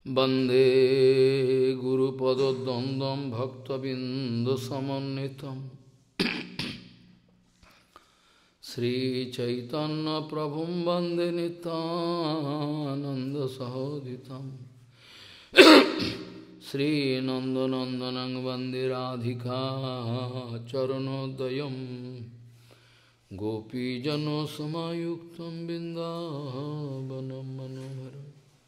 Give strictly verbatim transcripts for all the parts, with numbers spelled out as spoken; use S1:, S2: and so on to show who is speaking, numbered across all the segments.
S1: वंदे गुरुपदद्वन्द्वं भक्तबिंदुसमन्वितं श्रीचैतन्यप्रभुं वन्दे नित्यानन्दसहोदितं श्रीनन्दनन्दनं वन्दे राधिका चरणोदयं गोपीजनसमायुक्तं बिन्दावनं मनोहरम्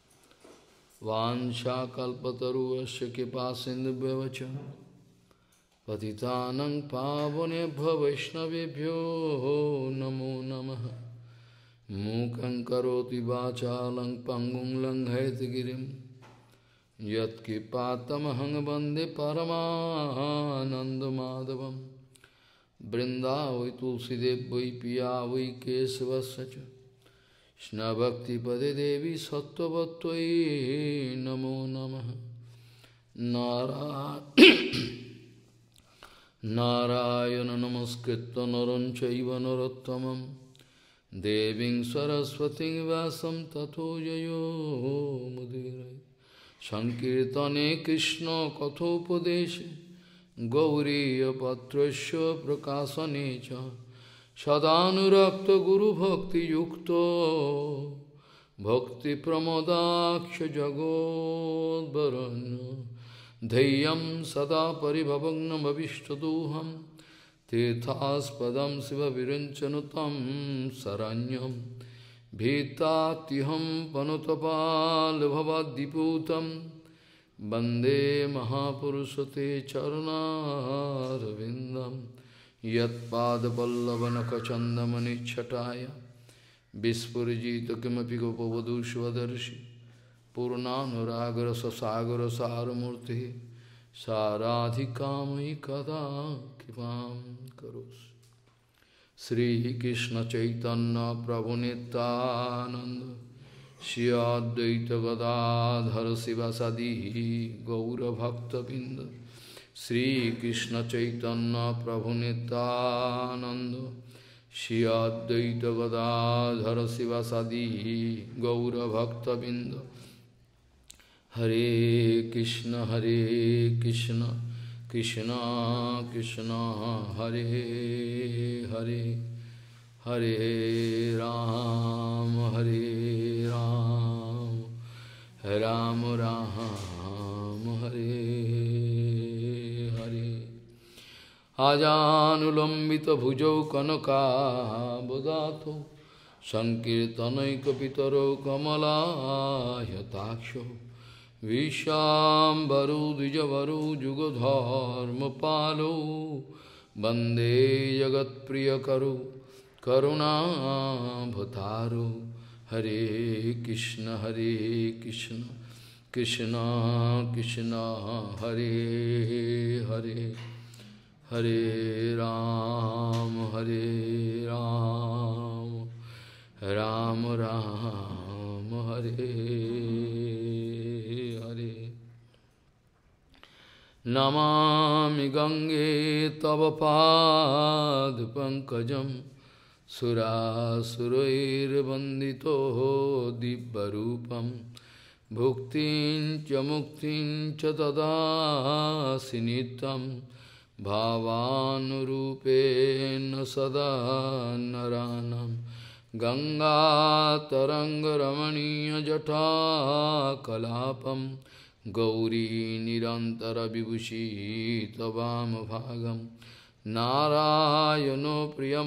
S1: वाञ्छाकल्पतरुश्च कृपासिन्धुभ्यश्च पतितानं पावनेभ्यो वैष्णवेभ्यो नमो नमः। मूकं करोति वाचालं पङ्गुं लङ्घयितगिरिं यत्कृपातमहं वन्दे परमानन्दमाधवं। वृन्दावै तुलसीदेव वै पिया वै केशवस्य च कृष्णभक्तिपदे देवी सत्त्ववत्त्वयि नमो नमः। नारायण नमस्कृत्य नरं चैव नरोत्तमं देवीं सरस्वतीं व्यासं ततो जयो मुदीरये। संकीर्तने कृष्ण कथोपदेशे गौरीयपत्रस्य प्रकाशने च सदानुरक्त गुरुभक्तियुक्तो भक्तिप्रमोदाक्ष जगोद्वरुण्य धैर्यं सदा परिभवग्नमभिष्टदोहं तीर्थास्पदं शिवविरञ्चनुतं शरण्यं भीतात्युहं पनुतपालभवद्दिपूतं वन्दे महापुरुषते चरणारविन्दम्। यत्पादपल्लवनखचन्दमनिच्छटाय विस्फुरिजित किमपि गोपवधू स्वदर्शि पूर्णानुरागरससागरसारमूर्तिः साराधिकामयि कदा कृपां करोषि। श्रीकृष्णचैतन्य प्रभुनित्यानन्द श्री अद्वैत गदाधर शिवासादि गौरभक्तबिंद श्री कृष्ण चैतन्य प्रभु नित्यानंद श्री अद्वैत गदाधर शिवासादि गौरभक्तबिंद। हरे कृष्ण हरे कृष्ण कृष्ण कृष्ण हरे हरे हरे राम हरे राम राम राम हरे आजानुलंबित भुजौ कनकाबदातो संकीर्तनैकपितरो कमलायताक्षो विश्वाम्बरो द्विजवरो जुगधर्मपालो वन्दे जगत्प्रियकरो करुणाभतारो। हरे कृष्ण हरे कृष्ण कृष्ण कृष्ण हरे हरे हरे राम हरे राम राम राम हरे हरे। नमामि गंगे तव पाद पंकजं सुरासुरैर्वन्दितो दिव्यरूपं भुक्तिं च मुक्तिं च ददासि नित्यं भावानुरूपेण सदा नरानं। गंगातरंगरमणीयजटाकलापं गौरी निरन्तरविभूषी तवामभागं नारायणो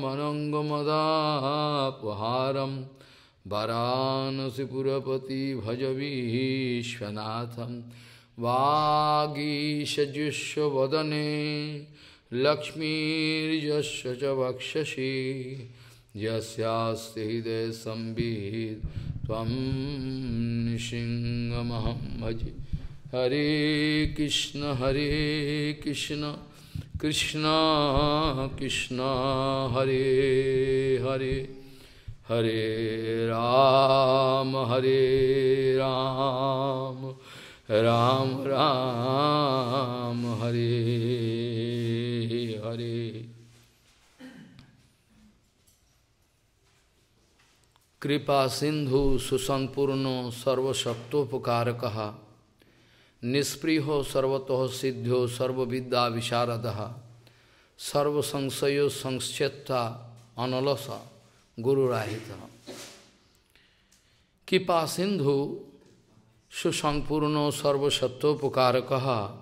S1: प्रियमनङ्गमदापहारं वाराणसीपुरपति भज विश्वनाथं। वागीशजुष्वदने लक्ष्मीर्यस्य च वक्षसि यस्यास्ति हृदये संवित् त्वं नृसिंहमहं भजे। हरे कृष्ण हरे कृष्ण कृष्ण कृष्ण हरे हरे हरे राम हरे राम राम राम हरे हरे। कृपा सिंधु सुसंपूर्ण सर्वशक्तोपकारकः Nispriho sarvatoho siddho sarvavidya visharadaha sarva samsayo samschetta analasa guru rahita. Kipa sindhu susampurno sarva satto pukarakaha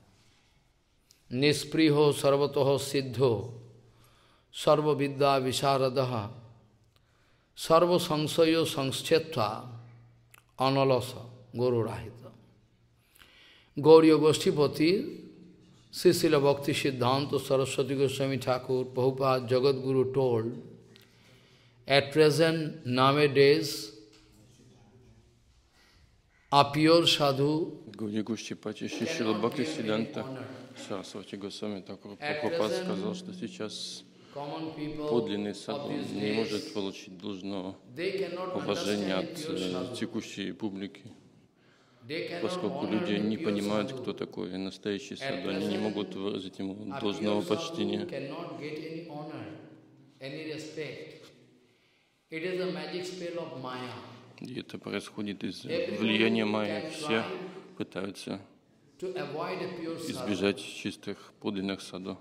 S1: nispriho sarvatoho siddho sarvavidya visharadaha sarva samsayo samschetta analasa guru rahita. Gauriya Goshtipati, Srila Bhakti Siddhanta Saraswati Goswami Thakur, Prabhupada Jagadguru told, at present, nowadays, a pure sadhu
S2: Гаудия Госhtipati, Срила Бхакти Сиддханта Сарасвати Госвами Тхакур Прабхупад сказал, что сейчас подлинный садху не может получить должного уважения от текущей публики, поскольку люди не понимают, кто такой настоящий садху, они не могут выразить ему должного почтения. И это происходит из влияния майя. Все пытаются избежать чистых подлинных садху.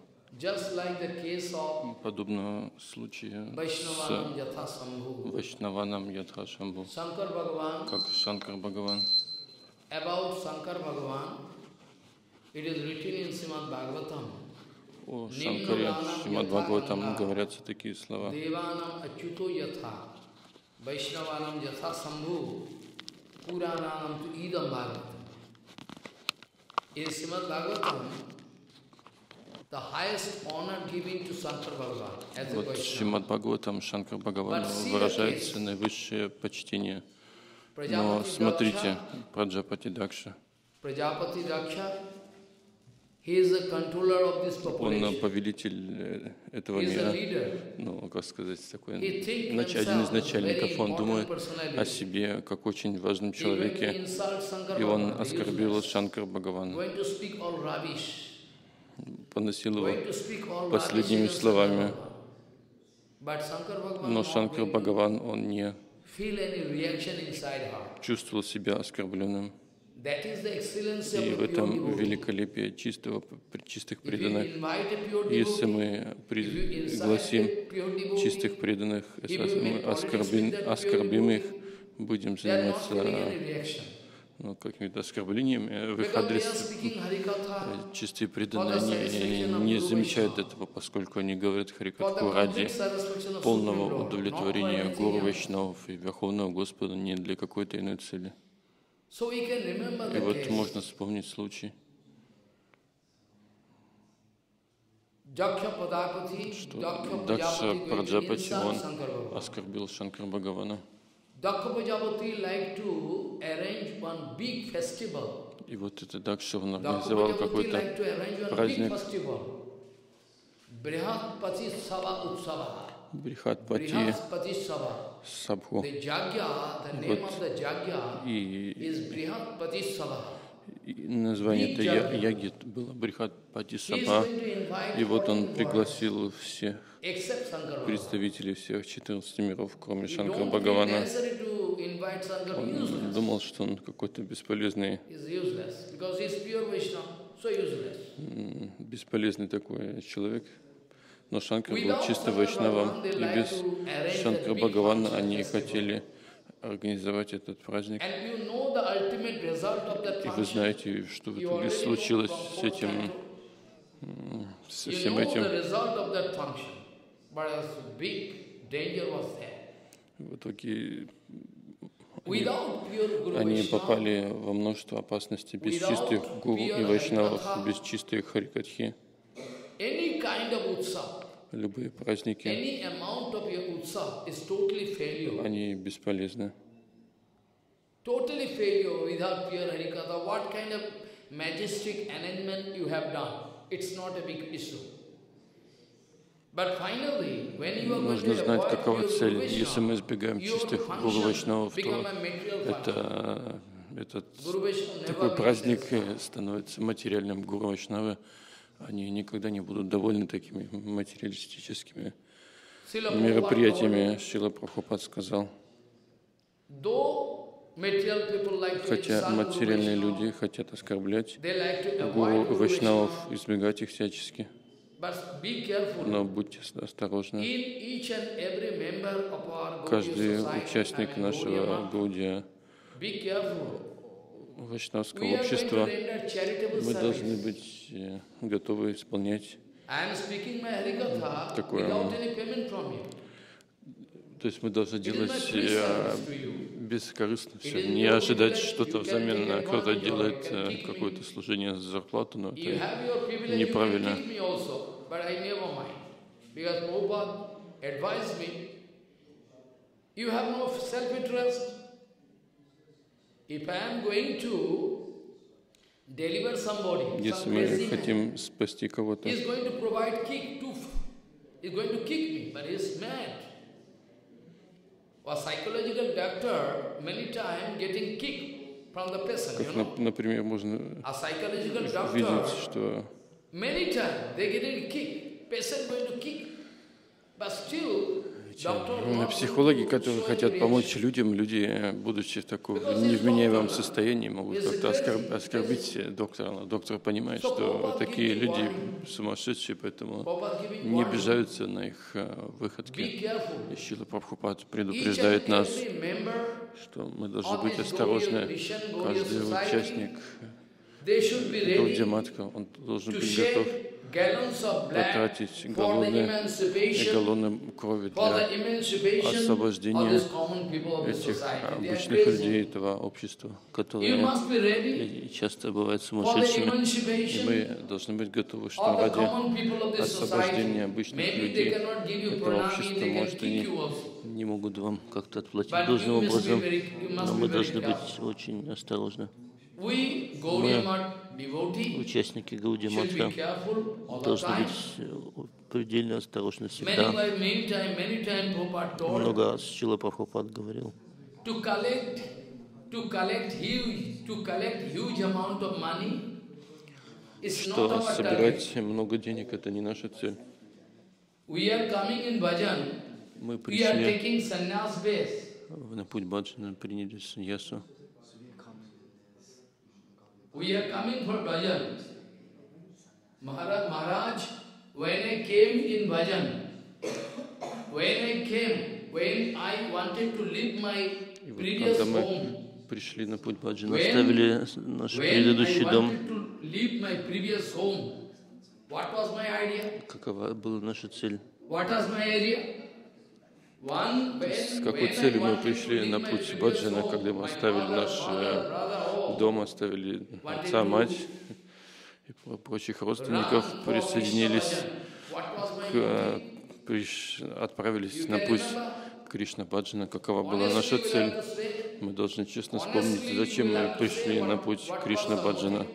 S2: Подобно случаю с Вайшнаваном Ятха Шамбху, как Шанкар Бхагаван.
S1: About Shankar Bhagavan, it is written in Srimad Bhagavatam.
S2: О Шанкаре Шримад Бхагаватам говорятся такие слова.
S1: Devanam achyuto yatha, Vaishnavanam yatha sambhu, Purananam tu idam Bhagavatam. In Srimad Bhagavatam, the highest honor given to Shankar Bhagavan as a
S2: Вот
S1: Vaishnava.
S2: Шримад Бхагаватам Шанкар Бхагавану выражается наивысшее почтение. Но смотрите, Праджапати Дакша,
S1: Prajapati Daksha, he is the controller of this
S2: он
S1: population.
S2: повелитель этого
S1: He is the
S2: мира,
S1: leader.
S2: ну, как сказать, такой,
S1: He thinks
S2: нач- один из
S1: himself
S2: начальников,
S1: very
S2: он
S1: important
S2: думает
S1: personality.
S2: о себе как очень важном
S1: He went to
S2: человеке,
S1: insult Shankar
S2: и он
S1: Bhagavan,
S2: оскорбил
S1: useless.
S2: Шанкар Бхагавана,
S1: Going to speak all rubbish.
S2: поносил
S1: Going
S2: его
S1: to speak all
S2: последними
S1: rubbish against
S2: словами.
S1: Shankar Bhagavan. But Shankar Bhagavan
S2: Но
S1: not
S2: Шанкар
S1: going to
S2: Бхагаван, он не
S1: feel any reaction inside her.
S2: чувствовал себя оскорбленным.
S1: That is the excellency
S2: И
S1: of
S2: в
S1: the pure
S2: этом
S1: devotee.
S2: великолепие чистого, чистых
S1: If you
S2: преданных.
S1: invite a pure
S2: Если
S1: devotee,
S2: мы
S1: if you
S2: пригласим
S1: insult a pure devotee,
S2: чистых преданных,
S1: if
S2: если
S1: you
S2: мы
S1: make politics
S2: оскорбим,
S1: with that pure
S2: оскорбим их,
S1: devotee,
S2: будем
S1: they are not feeling any
S2: заниматься
S1: reaction.
S2: ну, какими-то оскорблениями в их
S1: Because they are
S2: адрес,
S1: speaking Harikatha
S2: чистые
S1: for
S2: преданные,
S1: the satisfaction of
S2: они не
S1: Guru
S2: замечают
S1: Vaishnava,
S2: этого, поскольку они говорят
S1: for the
S2: Харикатху ради
S1: complete satisfaction of
S2: полного
S1: Supreme Lord, not for
S2: удовлетворения
S1: anything
S2: Гуру
S1: else.
S2: Вайшнавов и Верховного Господа, не для какой-то иной цели.
S1: So we can remember
S2: И
S1: the
S2: вот
S1: case.
S2: можно вспомнить случай,
S1: Daksha Padapati,
S2: что
S1: Daksha
S2: Дакша
S1: Prajapati going to
S2: Праджапати,
S1: insult
S2: он
S1: Shankar Bhagavan.
S2: оскорбил Шанкар Бхагавана.
S1: Daksha Prajapati like to arrange one big festival.
S2: И вот этот Дакша, он
S1: Daksha
S2: организовал
S1: Prajapati
S2: какой-то
S1: like to arrange one big
S2: праздник.
S1: festival. Brihat-pati Sava Utsava.
S2: Брихатпати
S1: Brihat-pati Sava.
S2: Сабху.
S1: The Jagya, the name of the Jagya
S2: И,
S1: is Brihat-pati Sava.
S2: и название этой я- яги было Брихатпати
S1: He is
S2: Сабха.
S1: going to invite
S2: И вот он
S1: all world,
S2: пригласил всех
S1: except Shankar Bhagavan.
S2: представителей всех четырнадцати миров, кроме
S1: You
S2: Шанкара
S1: don't feel
S2: Бхагавана.
S1: necessary to invite Shankar,
S2: Он
S1: useless.
S2: думал, что он какой-то бесполезный,
S1: Is useless because he is pure Vaishnava, so useless.
S2: м, бесполезный такой человек. Но Шанкар был
S1: Without
S2: чисто
S1: Shankar
S2: Вайшнавом,
S1: Bhagavan, they
S2: и
S1: like
S2: без
S1: to arrange
S2: Шанкара
S1: that big
S2: Бхагавана
S1: function
S2: они
S1: festival.
S2: хотели организовать этот праздник.
S1: And you know the ultimate result of that
S2: И вы
S1: function.
S2: знаете, что в
S1: You
S2: итоге
S1: already know
S2: случилось
S1: from
S2: с
S1: both
S2: этим,
S1: cantos.
S2: м, со
S1: You
S2: всем
S1: know
S2: этим.
S1: the result of that function, but a big danger was there.
S2: В итоге
S1: Without pure Guru
S2: они
S1: Vaishnava,
S2: попали во множество опасностей без
S1: Without
S2: чистых гуру и
S1: pure
S2: вайшнавов,
S1: Harikatha,
S2: без чистой харикатхи.
S1: any kind of utsav,
S2: Любые праздники,
S1: any amount of your utsav is totally failure.
S2: они бесполезны.
S1: Totally failure without pure Harikatha. What kind of majestic arrangement you have done? It's not a big issue. But finally, when you are going
S2: Нужно
S1: to
S2: знать,
S1: avoid
S2: какова
S1: pure
S2: цель.
S1: Guru
S2: Если мы
S1: Vaishnava,
S2: избегаем
S1: your
S2: чистых гуру
S1: function
S2: вайшнавов,
S1: become
S2: то
S1: a material function.
S2: это, этот
S1: Guru Vaishnava
S2: такой
S1: never
S2: праздник
S1: makes this.
S2: становится материальным. Гуру вайшнавы, они никогда не будут довольны такими материалистическими
S1: Srila Prabhupada
S2: мероприятиями. Шрила Прабхупад сказал,
S1: told, though
S2: Хотя материальные люди хотят оскорблять гуру Вайшнавов, избегать их всячески. Но будьте осторожны. Каждый участник нашего Гаудия Вайшнавского общества, мы должны быть готовы исполнять такое. То есть мы должны делать бескорыстно все, не ожидать что-то взамен. Кто-то делает какое-то служение за зарплату, но это неправильно. Если мы хотим спасти кого-то, как, например, можно видеть, что психологи, которые хотят помочь людям, люди, будучи в таком невменяемом состоянии, могут как-то оскорб, оскорбить доктора. Но доктор понимает, что такие люди сумасшедшие, поэтому не обижаются на их выходки. И Шрила Прабхупад предупреждает нас, что мы должны быть осторожны. Каждый участник Гаудия Матха, он должен быть готов потратить галлоны и галлоны крови для освобождения этих обычных людей, этого общества, которые часто бывают сумасшедшими. И мы должны быть готовы, что ради освобождения обычных людей этого общества, может, они не могут вам как-то отплатить должным образом, но мы должны быть очень осторожны. Мы, участники Гаудия Матха, должны быть предельно осторожны всегда. Много раз Шрила Прабхупад говорил, что собирать много денег — это не наша цель. Мы пришли на путь баджана, приняли саньясу.
S1: We are coming for bhajan. Maharaj, Maharaj, when I came in bhajan, when I came, when I wanted to leave my previous home,
S2: пришли на путь баджана, оставили наш предыдущий дом. Какова была наша цель? С какой целью мы пришли на путь баджана, когда мы оставили наш дом, оставили отца, мать и прочих родственников, присоединились, к, приш, отправились на путь Кришна баджана? Какова была наша цель? Мы должны честно вспомнить, зачем мы пришли на путь Кришна баджана.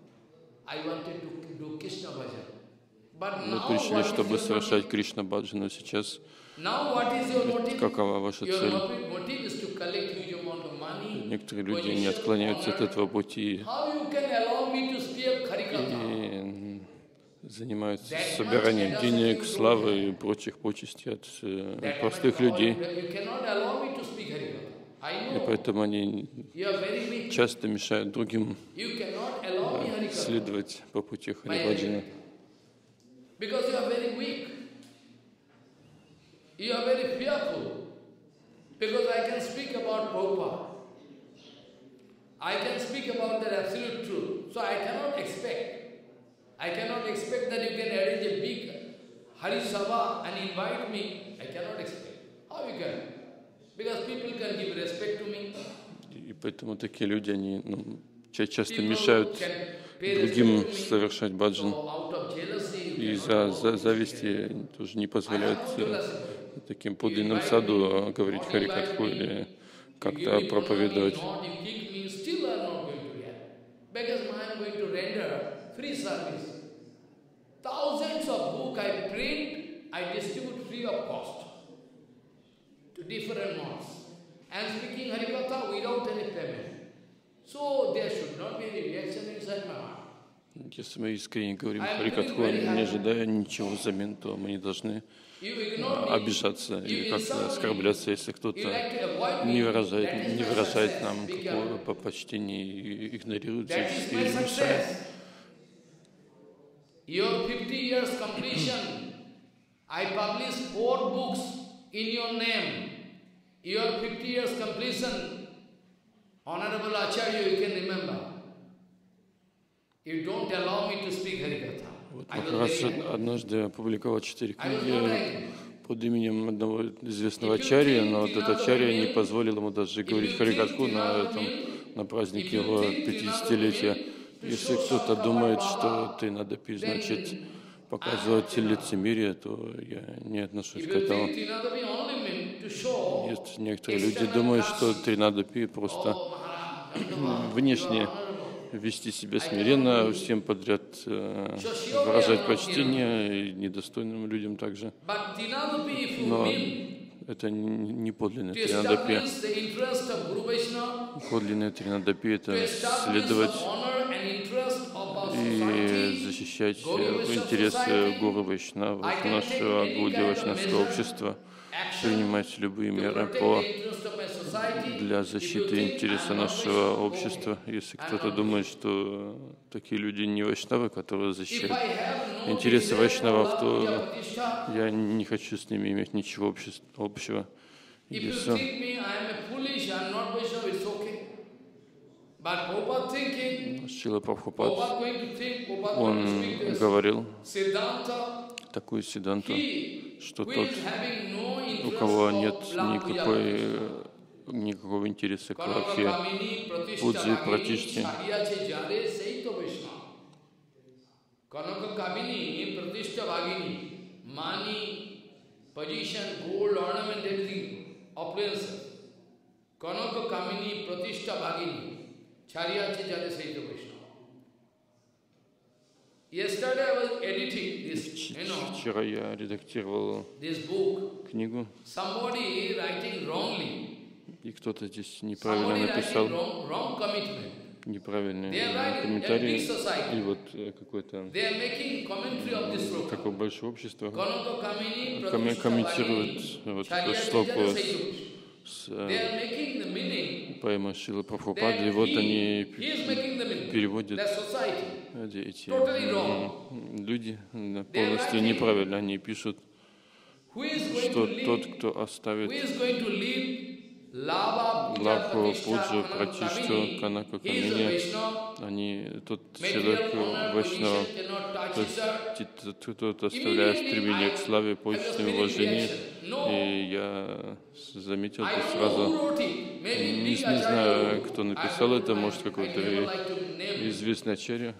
S2: Мы пришли, чтобы совершать Кришна баджану. Сейчас какова ваша цель? Некоторые люди не отклоняются от этого пути и занимаются собиранием денег, славы и прочих почестей от простых людей. И поэтому они часто мешают другим следовать по пути Хари-баджана.
S1: You are very fearful, because I can speak about Prabhupada. I can speak about the absolute truth. So I cannot expect, I cannot expect that you can arrange a big Hari Sabha and invite me. I cannot expect. How you can? Because people can give respect to me.
S2: И поэтому такие люди, они ну, часто мешают другим совершать баджан. И из-за зависти тоже не позволяют таким подлинным саду говорить харикатху или как-то проповедовать. Если мы искренне говорим Харикатху, не ожидая ничего взамен, то мы не должны обижаться или как-то оскорбляться, если кто-то не выражает, не выражает нам какого-то почтения и игнорирует всячески и мешает.
S1: Your fifty years completion, I published four books in your name. Your fifty years completion, Honorable Acharya, you can remember. You don't allow me to speak Harikatha.
S2: Вот как раз однажды я опубликовал четыре книги под именем одного известного ачарьи, но вот этот ачарья не позволил ему даже говорить Харикатху на этом, на празднике его пятидесятилетия. Если кто-то думает, что ты надо пить, значит, показывать лицемерие, то я не отношусь к этому. Есть некоторые люди думают, что Тринадапи просто внешне вести себя смиренно, всем подряд э, выражать почтение и недостойным людям также. Но это не подлинное Тринадапи. Подлинное Тринадапи — это следовать и защищать интересы Гуру Вайшнавов, нашего Гауди Вайшнавского общества, принимать любые меры по для защиты интереса нашего общества. Если кто-то думает, что такие люди не вайшнавы, которые защищают интересы вайшнавов, то я не хочу с ними иметь ничего общего. Если Шрила Прабхупад, он говорил такую сиддханту, что тот, у кого нет никакой, никакого интереса к лакхе, пудже и пратиште, Вчера я редактировал книгу, и кто-то здесь неправильно написал неправильный комментарий, и вот какое-то такое большое общество комментирует вот эту шлоку с поэмой Шрилы Прабхупады, и вот они переводят эти люди полностью неправильно. Они пишут, что тот, кто оставит лапу, пуджу, пратишту, канаку, камини, они, тот человек вайшнава, то есть тот оставляет стремление к славе, почестям, уважению. И я заметил это сразу, не, не знаю, кто написал это, может, какой-то известный ачарья,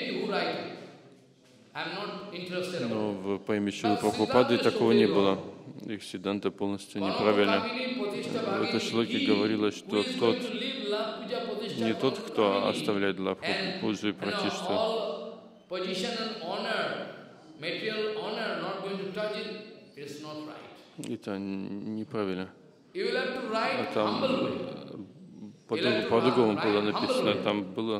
S2: но в поэме Шрилы Прабхупады такого не было. Их сиддханта полностью неправильно. В этой шлоке говорилось, что тот, не тот, кто оставляет лапху, пуджу и пратишту, это неправильно. А там по-другому было написано, там было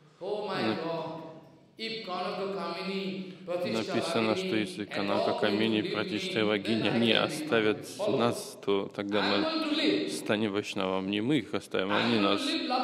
S2: написано, что если Канака, Камини, Пратишта и Вагини, они оставят нас, то тогда мы станем вайшнавом. Не мы их оставим, а они нас.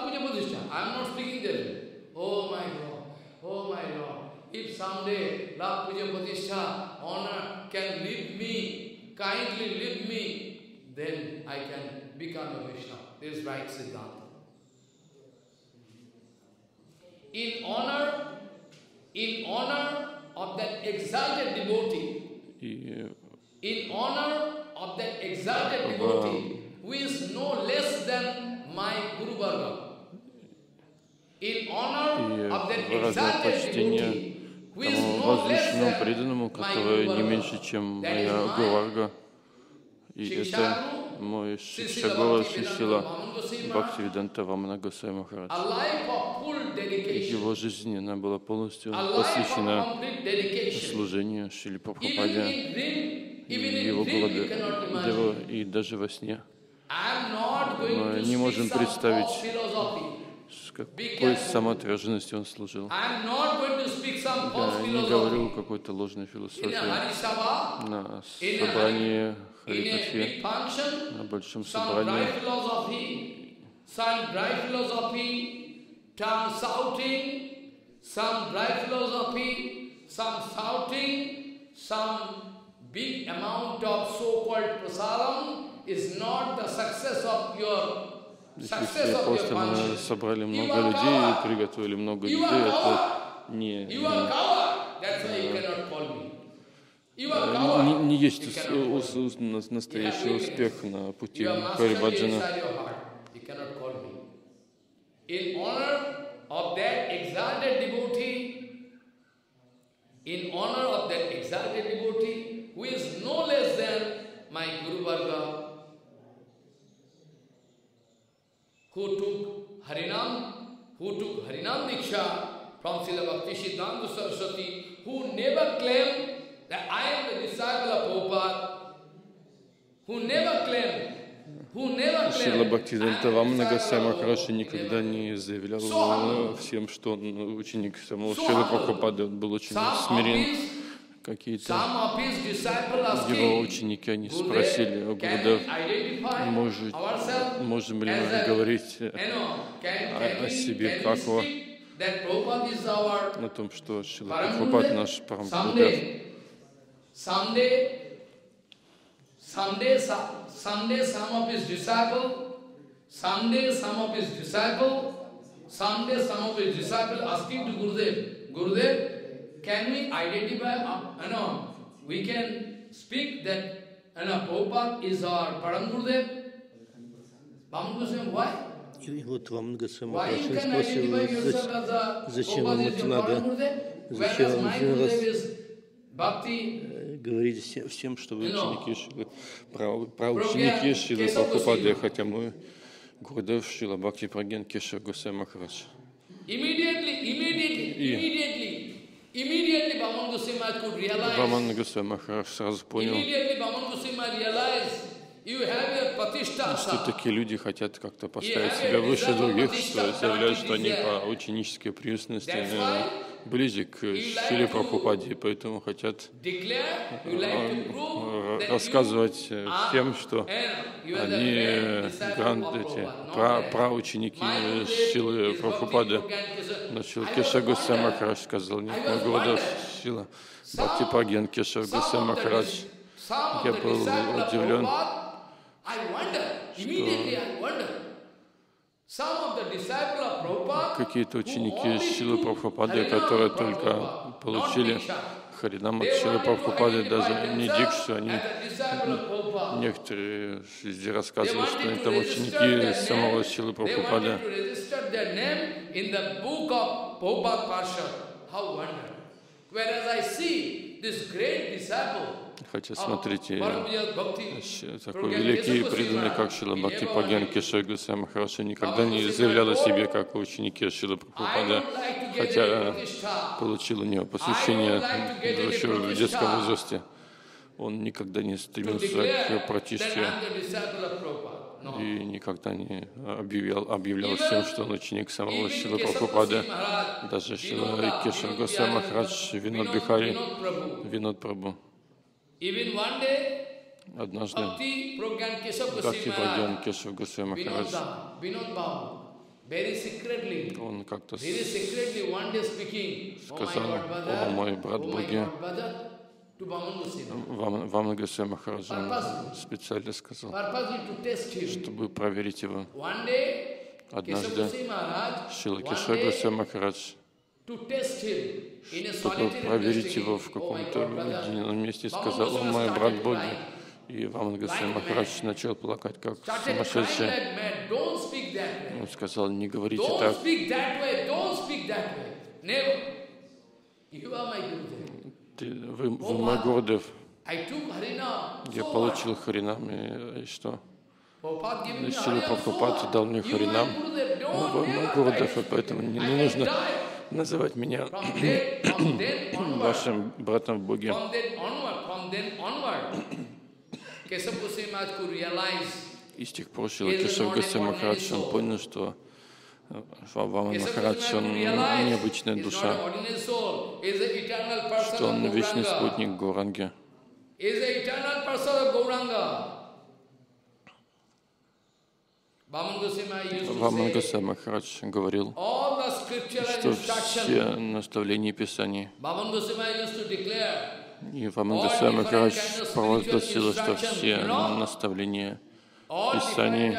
S1: In honor In honor of that exalted devotee, in honor of that exalted devotee, who is no less than my Guru Varga, in honor of that exalted devotee, who is no less than
S2: преданному, который не меньше, чем моя Гурварга, и это мой Шикшагора Шишила Бхактивиданта Вамана Госвами Махарадж. Его жизнь, она была полностью посвящена служению Шриле Прабхупаде и его Гурудеву, и даже во сне. Мы не можем представить, какой самоотверженности он служил. Я не говорю какой-то ложной философии. На собрании Харикатхи, на большом собрании,
S1: big amount of so-called prasadam is not the success of your success of your
S2: просто мы
S1: function.
S2: собрали много людей и приготовили много людей, это не, не, не есть ус, ус, ус, настоящий успех на пути Харибаджана.
S1: In honor of that exalted devotee, in honor of that exalted devotee, who is no less than my Guru Varga, who took Harinam, who took Harinam Diksha from Srila Bhakti Siddhanta Saraswati, who never claimed that I am the disciple of Prabhupada, who never claimed, who never
S2: Шрила
S1: claimed,
S2: Бхактисиданта Вамана Госвами Махарадж никогда не заявлял всем, что он ученик самого Шрилы Прабхупады, он был очень смирен. Какие-то его ученики, они спросили у Гурудев, может, можем ли мы говорить о, о себе как о, о том, что Шрила Прабхупад наш Парам Гурудев.
S1: Someday, someday some of his disciple, someday some of his disciple, someday some of his disciple asking to Gurudev, Gurudev, can we identify, uh, you know, we can speak that, you know, Prabhupada is our Param Gurudev? Bhaman Goswami, why?
S3: И вот вам Госвами Махарадж спросил, зачем вам это надо, зачем вам один раз говорить всем, что вы ученики Шрилы, праученики Шрилы Прабхупады, хотя мы Гурудев Шрила Бхакти Праген Кешав Госвами Махарадж.
S1: И
S2: Вамана Госвами Махарадж сразу понял, что такие люди хотят как-то поставить себя выше других, что заявляют, что они по ученической преемственности ближе к Шриле Прабхупаде, поэтому хотят рассказывать всем, что они гранд, эти, пра, праученики Шрилы Прабхупады. Но Шрила Кешав Госвами Махарадж сказал, нет, мой Гурудев Шрила Бхакти Праген Кешав Госвами Махарадж. Я был удивлен, что какие-то ученики Шрилы Прабхупады, которые только получили Харинам от Шрилы Прабхупады, даже не дикшу, они, некоторые везде рассказывают, что они там ученики самого Шрилы Прабхупады. Хотя, смотрите, такой великий и преданный, как Шрила Бхакти Праген Кешав Госвами Махарадж, никогда не заявлял о себе, как ученики Шрилы Прабхупады, хотя получил у него посвящение еще в детском возрасте. Он никогда не стремился к протишке и никогда не объявлял, объявлял всем, что он ученик самого Шрилы Прабхупады. Даже Шрила Кешав Госвами Махарадж, Винод Бихари, Винод Прабху. Однажды Бхакти Праген Кешав Госвами Махарадж, он как-то сказал, о, мой брат Боги, Вамана Госвами Махарадж, он специально сказал, чтобы проверить его. Однажды Шрила Кешав Госвами Махарадж, чтобы проверить его в каком-то уединенном месте, сказал, о, мой брат Боги. И Вамана Госвами Махарадж начал плакать, как сумасшедший. Он сказал, не говорите так. Ты, вы, вы мой Гурудев. Я получил Харинам, и, и что? Шрила Прабхупад дал мне Харинам. Вы мой Гурудев, и поэтому не, не нужно называть меня вашим братом в Боге. И с тех пор Шрила Кешав Госвами Махарадж, он понял, что Вамана Махарадж, он необычная душа, что он вечный спутник Гауранги. Вамана Госвами Махарадж говорил, что все наставления Писаний, и Вамана Госвами Махарадж провозгласил, что все наставления Писаний,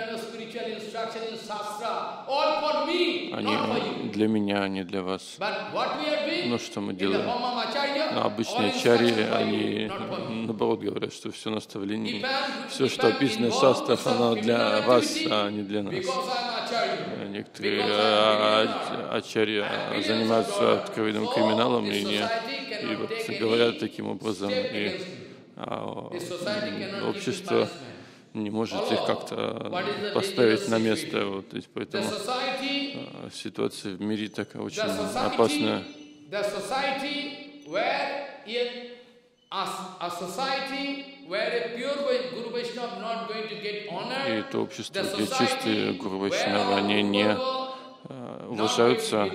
S2: они для меня, а не для вас. Но что мы делаем? Но обычные ачарьи, они наоборот говорят, что все наставление, все, что описано в шастрах, оно для вас, а не для нас. Некоторые ачарьи занимаются откровенным криминалом и, не, и вот говорят таким образом, и а, общество не может их как-то поставить на место. Вот, то есть, поэтому а, ситуация в мире такая очень опасная. И это общество, где чистые Гуру Вайшнавы, они не а, уважаются,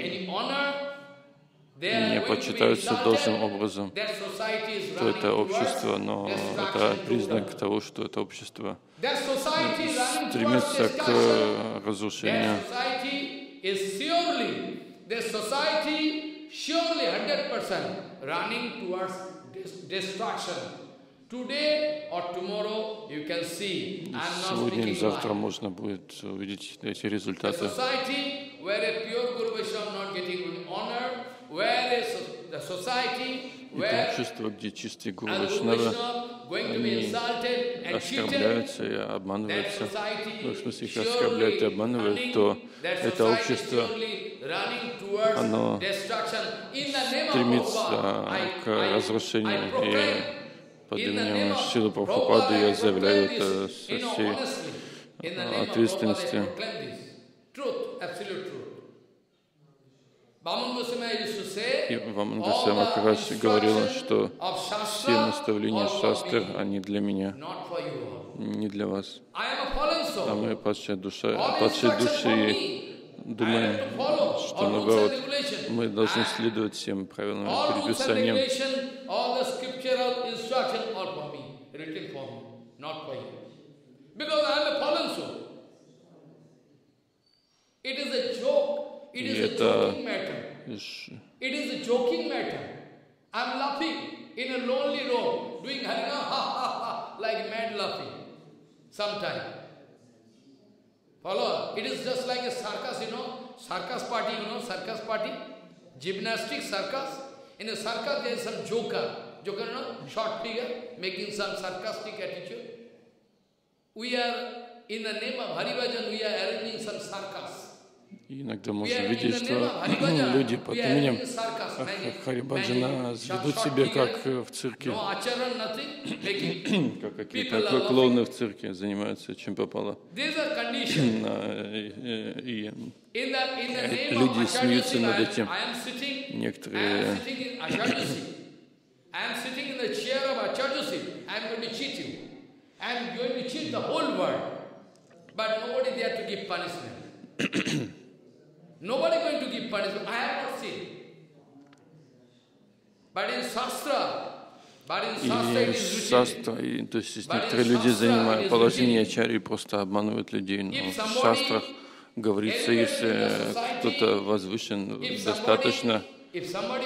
S2: не почитаются должным образом, то это общество, но это признак того, что это общество стремится к разрушению. Сегодня или завтра можно будет увидеть эти результаты. Это общество, где чистые Гуру Вайшнавы, они оскорбляются и обманываются. Ну, в смысле, их оскорбляют и обманывают, то это общество, оно стремится к разрушению. И под именем Шрилы Прабхупады я заявляю это со всей ответственностью. И Вамана Госвами Махарадж говорил, что все наставления шастр, они для меня, не для вас. А мы, падшие души, падшие души, думаем, что наоборот, мы должны следовать всем правилам и предписаниям. И это It is a joking matter. I'm laughing in a lonely room, doing harina, ha ha ha, like mad laughing. Sometime. Follow? It is just like a circus, you know, circus party, you know, circus party, gymnastic circus. In a circus there is some joker, joker, you know, short figure, making some sarcastic attitude. We are, in the name of Haribhajan, we are arranging some circus. И иногда можно видеть, что люди под именем Харибаджана ведут себя как в цирке, как какие-то клоуны в цирке, занимаются чем попало. И люди смеются над этим. Некоторые
S1: Nobody going to give punishment. I have not seen. But in Shastra, but in Shastra it is
S2: Шастра, и, то есть некоторые люди, занимая положение ачарьи, просто обманывают людей. Но в шастрах говорится, если кто-то возвышен достаточно, и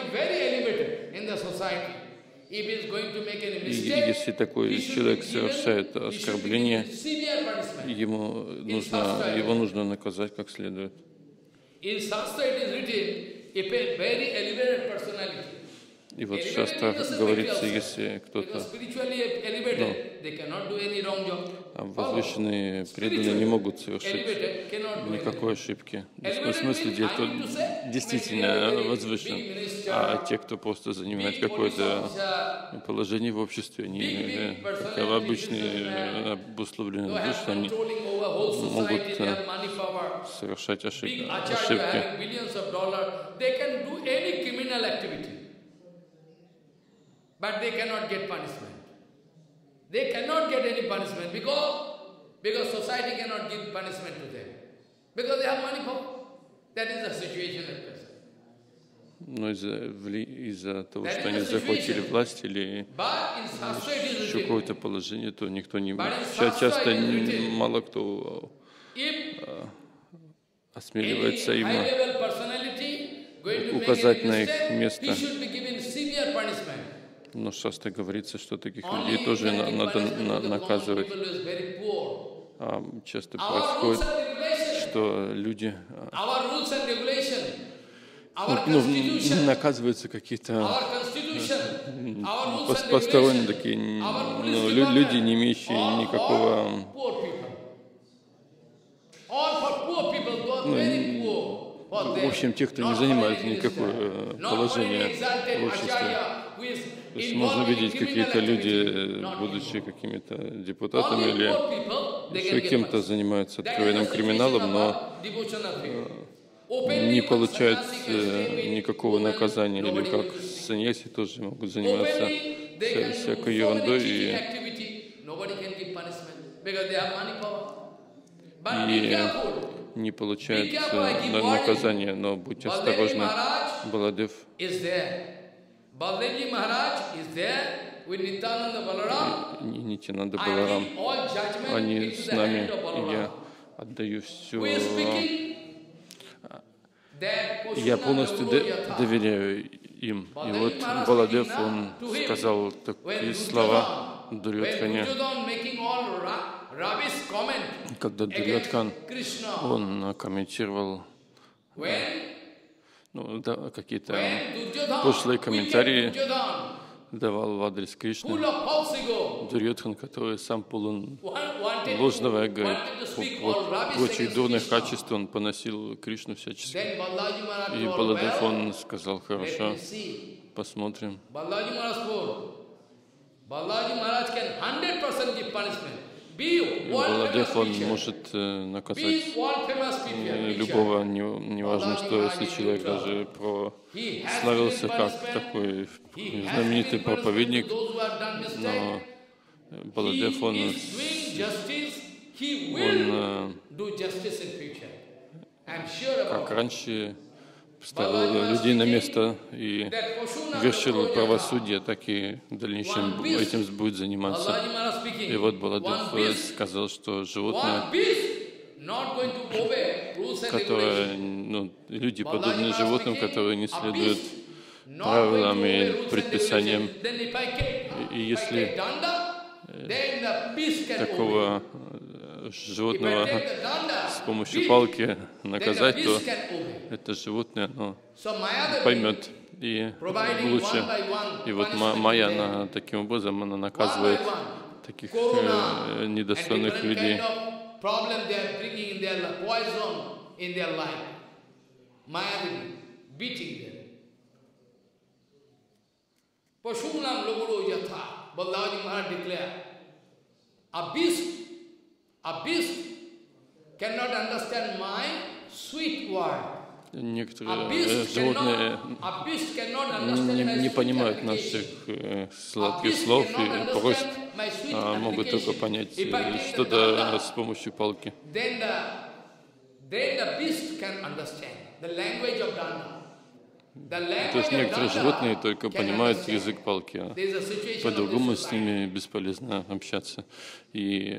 S2: если такой человек совершает оскорбление, ему нужно, его нужно наказать как следует.
S1: In Shastra it is written, if a very elevated personality,
S2: и вот в шастрах говорится, если кто-то, ну, возвышенные преданные не могут совершить никакой ошибки. В смысле, где кто действительно возвышен, а те, кто просто занимает какое-то положение в обществе, они, как обычные обусловленные души, они могут совершать ошибки.
S1: But they cannot get punishment. They cannot get any punishment because, because society cannot give punishment to them. Because they have money power.
S2: Но из-за из-за того, что они захватили власть или еще какое-то положение, то никто не... Часто мало кто осмеливается им указать на их место. Но часто говорится, что таких людей тоже надо наказывать. А часто происходит, что люди ну, наказываются какие-то посторонние такие ну, люди, не имеющие никакого ну, в общем, те, кто не занимает никакое положение в обществе. То есть можно видеть какие-то люди, будучи какими-то депутатами или еще кем-то, занимаются откровенным криминалом, но не получают никакого наказания, или как саньяси тоже могут заниматься всякой ерундой и, и не получают наказания, но будьте осторожны, Баладев и Нитянанда Баларам, они с нами, и я отдаю все. Я полностью доверяю им. И вот Баладев, он сказал такие слова Дурьодхане, когда Дурьодхан, он комментировал ну, да, какие-то пошлые комментарии давал в адрес Кришны. Дурьодхан, который сам полон ложного эго и прочих дурных качеств, он поносил Кришну всячески. И Баладев, он сказал: хорошо, посмотрим. Баладев, он может наказать любого, неважно что, если человек даже прославился как такой знаменитый проповедник, но Баладев, он, он как раньше ставил людей на место и вершил правосудие, так и в дальнейшем этим будет заниматься. И вот Баладев сказал, что животные, которые, ну, люди подобны животным, которые не следуют правилам и предписаниям. И если такого животного с помощью палки наказать, то это животное, оно поймет и лучше. И вот Майя, она таким образом она наказывает таких э, недостойных людей.
S1: A beast, a beast cannot understand my sweet word.
S2: Некоторые животные не, не понимают наших э, сладких слов и просьб, а могут только понять что-то с помощью палки. То есть некоторые животные только понимают язык палки, а по-другому с ними бесполезно общаться. И,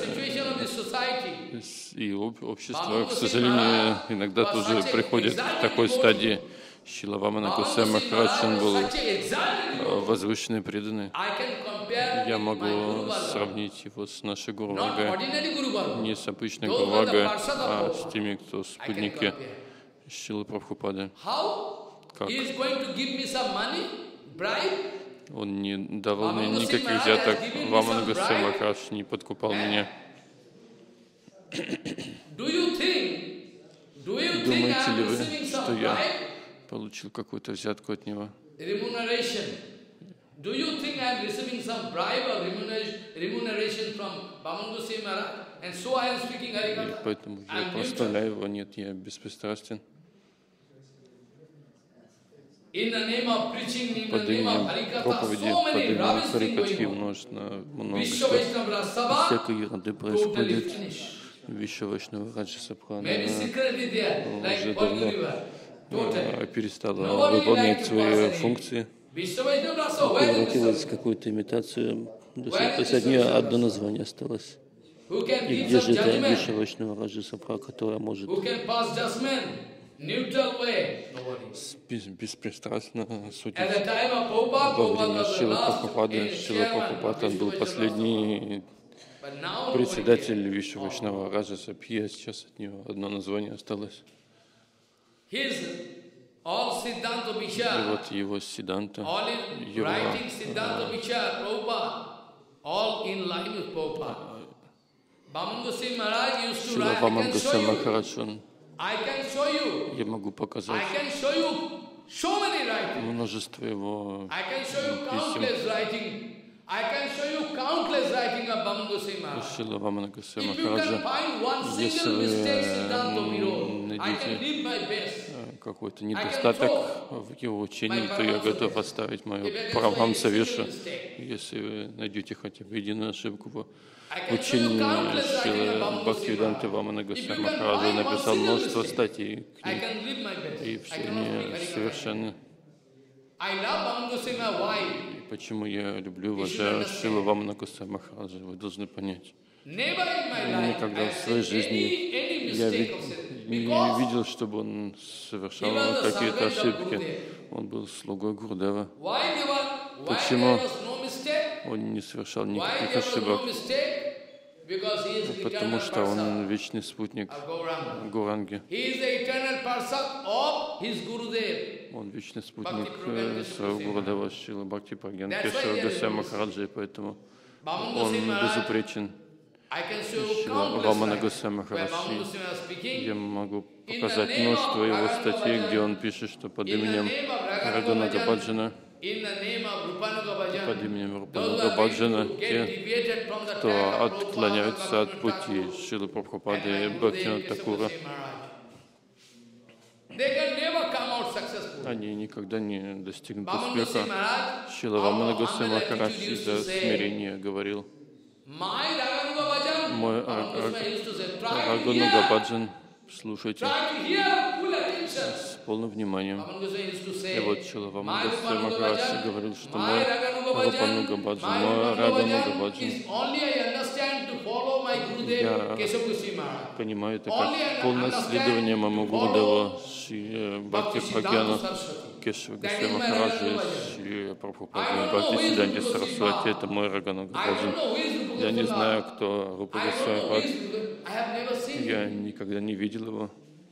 S2: и общество, к сожалению, иногда тоже приходит к такой стадии. Шрила Вамана Госвами Махарадж, он был возвышенный, преданный. Я могу сравнить его с нашей Гуру Варгой, не с обычной Гуру Варгой, а с теми, кто спутники Шрилы Прабхупады. Как? Он не давал мне никаких взяток. Вамана Госвами Махарадж не подкупал меня. Думаете ли вы, что я получил какую-то взятку от него? И поэтому я прославляю его. Нет, я беспристрастен. Под именем проповеди, под именем Харикатхи множество, много что всякой ерунды происходит. Вишва Вайшнава Раджа Сопрана уже давно перестала выполнять свои функции, превратилась в какую-то имитацию. То есть от нее одно название осталось. И где же эта Вишва Вайшнава Раджа Сопрана, которая может беспристрастно судить? Во время Шрила Прабхупады, Шрила Прабхупада был последний председатель Вишва Вайшнава Раджа Сопхи, а сейчас от него одно название осталось. И вот его Сиддханта, его Шрила Вамана Госвами Махарадж, он, я могу показать множество его писем. Шрила Вамана Госвами Махараджа, если вы найдете какой-то недостаток в его учении, то я готов оставить мою Парамхамса Вешу. Если вы найдете хотя бы единую ошибку в учении Шрила Бхактивиданты Вамана Госвами Махараджа, я написал множество статей к ним, и все они совершенно. И почему я люблю, уважаю Шрила Вамана Госвами Махараджа, вы должны понять. Никогда в своей жизни я не видел, чтобы он совершал какие-то ошибки. Он был слугой Гурудева. Почему он не совершал никаких ошибок? Потому что он вечный спутник Гауранги. Он вечный спутник своего Гурудева Шрила Бхакти Прагьяна Кешава Госвами Махараджа, и поэтому он безупречен. Шрила Вамана Госвами Махараджа. Я могу показать множество его статей, где он пишет, что под именем Рагануга Баджана, под именем Рупануга Баджана, те, кто отклоняются от пути Шрилы Прабхупады и Бхактивинода Такура, они никогда не достигнут успеха. Шрила Вамана Госвами Махарадж из-за смирения говорил: мой Рагануга Баджан, слушайте с полным вниманием. И вот Шрила Вамана Госвами Махарадж говорил, что мой Рупануга Баджан, мой Рагануга Баджан, я понимаю это как полное следование моему Гурудеву Шри Бхакти Прагьяну Кешава Госвами Махараджа, Шри Прабхупаде Бхакти Сиддханте Сарасвати. Это мой Рагануга Баджан. Я не знаю, кто Рупа Госвами Бхакти. Я никогда не видел его.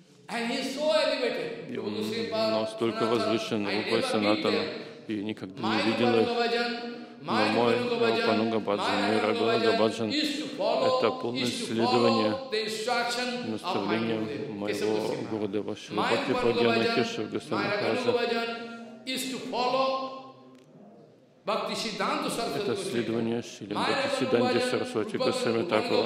S2: И он настолько возвышен Рупой Санатана, и никогда не видел их. Но мой Рупануга Баджан, мой Рагануга Баджан — это полное следование наставлениям моего Гурудева Шрила Бхакти Прагьяна Кешава Госвами Махараджа. Это следование Шрила Бхактисиддханте Сарасвати Госвами Такуру.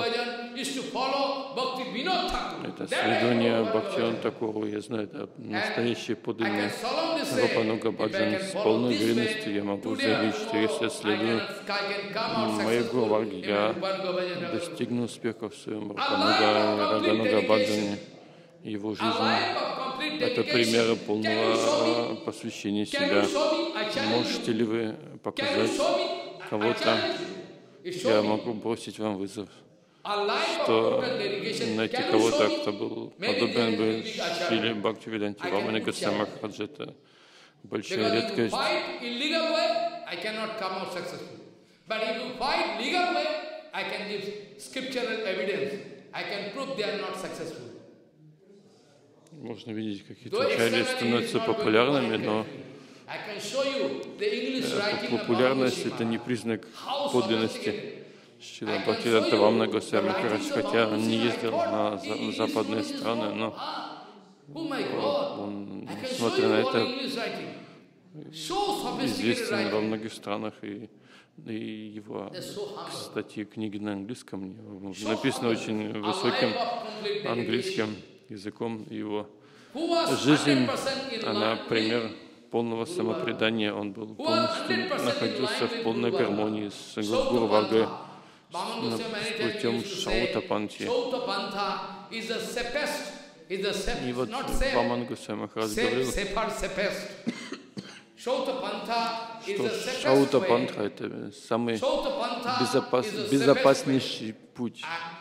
S2: Это следование Бхактивинода Такуру. Я знаю, это настоящий подлинный Рупануга Баджан. С полной уверенностью я могу заявить, что если я следую моей Гурварге, я достигну успеха в своем Рупануга Рагануга Баджане. Его жизнь — это примеры полного посвящения себя. Можете ли вы показать кого-то? Я могу бросить вам вызов, что найти кого-то, кто был подобен бы Шриле Бхактивиданте Вамане Госвами Махараджа, это большая редкость. Можно видеть, какие-то учения становятся популярными, но популярность — это не признак подлинности. Шрила Бхактивиданта Вамана Госвами Махарадж, хотя он не ездил на западные страны, но он, несмотря на это, известен во многих странах, и, и его статьи, книги на английском написаны очень высоким английским языком. Его жизнь, она пример полного самопредания. Он был полностью находился в полной гармонии с Гуру Варгой. путем Шаутапанти. И вот Вамана Госвами Махарадж говорил, что Шаутапантха — это самый безопас, безопаснейший путь.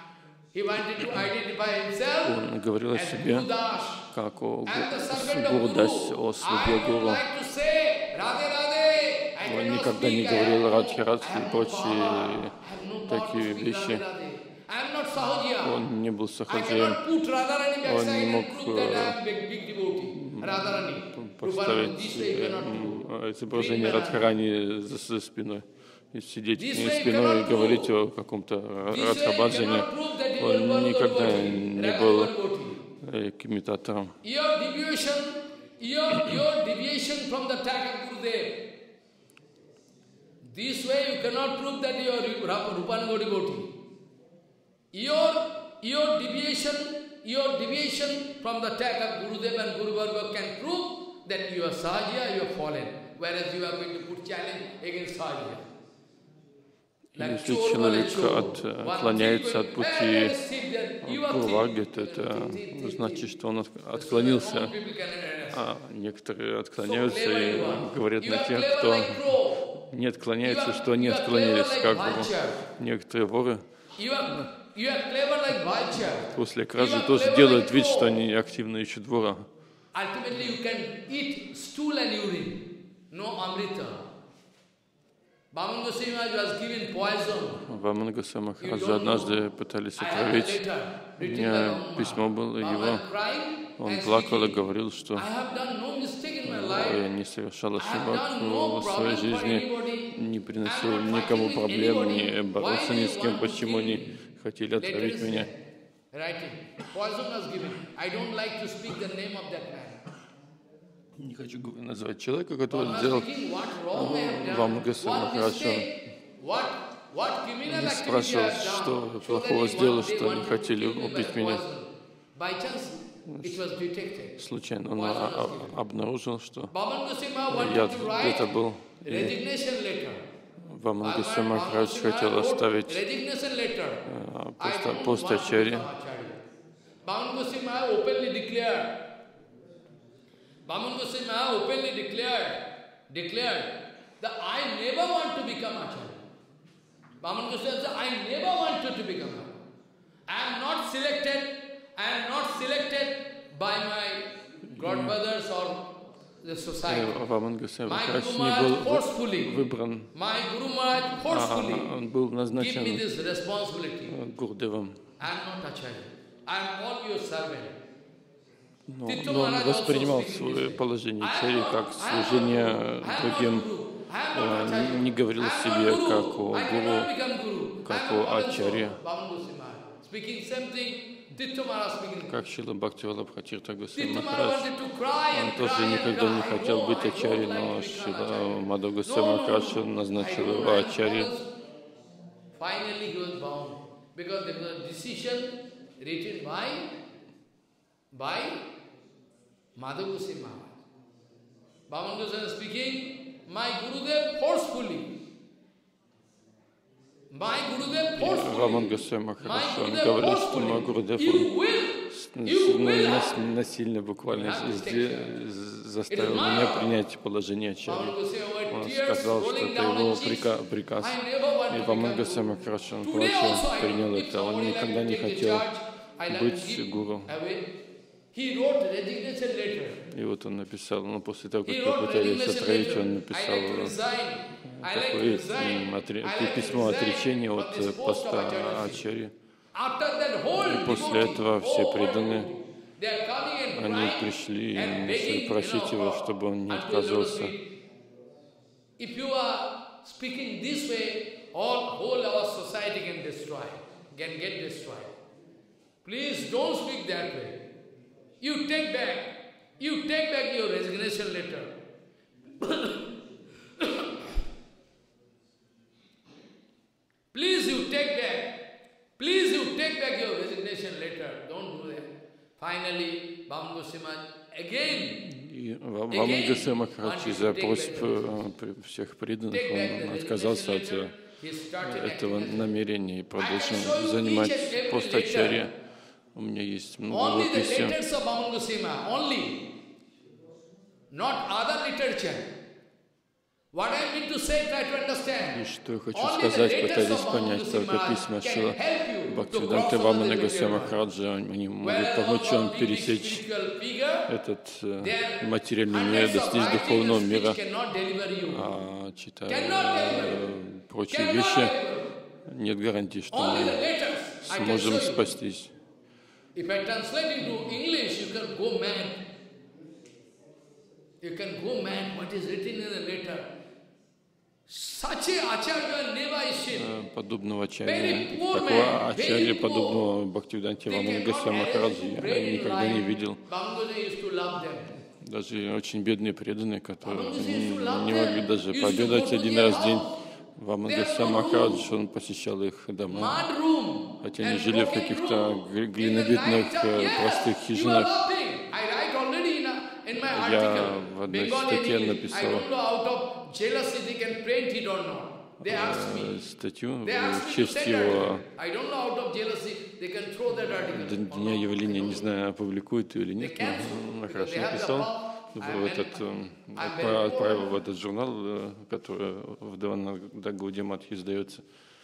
S2: Он говорил о себе, как о Гурудас, о слуге Гуру. Он никогда не говорил Радхи Радхи и прочие такие вещи. Он не был сахаджием. Он не мог поставить изображение Радхарани за спиной и сидеть к ней спиной и говорить о каком-то Радхабаджане. Он никогда не был имитатором.
S1: This way you cannot prove that you are Rupananga devotee. Your, your deviation, your deviation from the track of Gurudev and Guru Varga can prove that you are Sahaja, you are fallen, whereas you are going to put challenge against Sahaja.
S2: Если человек от, отклоняется от пути Гурварги, то это значит, что он отклонился. А некоторые отклоняются и говорят на тех, кто не отклоняется, что они отклонились, как бы некоторые воры после кражи тоже делают вид, что они активно ищут вора. Вамана Госвами Махараджа однажды пытались отравить. У меня письмо было его. Он плакал и говорил, что я не совершал ошибок в своей жизни, не приносил никому проблем, не боролся ни с кем, почему они хотели отравить меня. Не хочу назвать человека, который сделал Вамана Госвами Махараджа. Не спрашивал, что плохого сделал, что они хотели убить меня. Случайно он обнаружил, что я где-то был. Вамана Госвами Махарадж хотел оставить пост ачарьи. Vamana Goswami Maharaj openly declared, declared that I never want to become Acharya. Vamana Goswami said, I never wanted to become Acharya. I am not selected, I am not selected by my godbrothers or the society. Вамана Госвами Махарадж не был выбран, а он был назначен Гурдевом. Но, но он воспринимал свое положение ачарьи как служение другим, он не говорил о себе как о гуру, как о ачарье. Как Шрила Бхактивалабха Тиртха Госвами Махарадж, он тоже никогда не хотел быть ачарьей, но Шрила Мадхава Госвами Махарадж назначил его ачарьей.
S1: By Madhava Goswami Maharaj. Vamana Goswami speaking, my Gurudev forcefully. My Gurudev forcefully.
S2: Вамана Госвами Махарадж, он говорил, что мой Гурудев, он насильно буквально заставил меня принять положение ачарьи. Он сказал, что это его приказ. И Вамана Госвами Махарадж, он плача принял это. Он никогда не хотел быть гуру. И вот он написал, ну, после того, как его пытались отравить, он написал такое письмо отречения от поста ачарьи. И после этого все преданные, они пришли и начали просить его, чтобы он не отказывался.
S1: You take back, you take back your resignation letter. Please you take back, please you take back your resignation letter. Don't do that. Finally, Vamana Goswami again.
S2: Вамана Госвами Махарадж из-за просьб всех преданных, он отказался от этого намерения и продолжим занимать пост ачарья. У меня есть много писем. И что я хочу сказать, пытайтесь понять, только письма Шрила Бхактивиданты Вамана Госвами Махараджа, они могут помочь вам пересечь этот э, материальный мир, достичь духовного мира, а читая э, прочие вещи, нет гарантии, что мы сможем спастись. Подобного ачарья, такого ачарья, подобного Бхактивиданте Вамана Госвами Махараджа я никогда не видел. Даже очень бедные преданные, которые не могли даже пообедать один раз в день. Вамана Госвами Махарадж, он посещал их дома, хотя они жили в каких-то глинобитных простых хижинах. Я в одной статье написал статью в честь его Дня явления, не знаю, опубликует ее или нет, но Махарадж написал, в этот, отправил в этот журнал, который в Девананда Гаудия Матхи издается.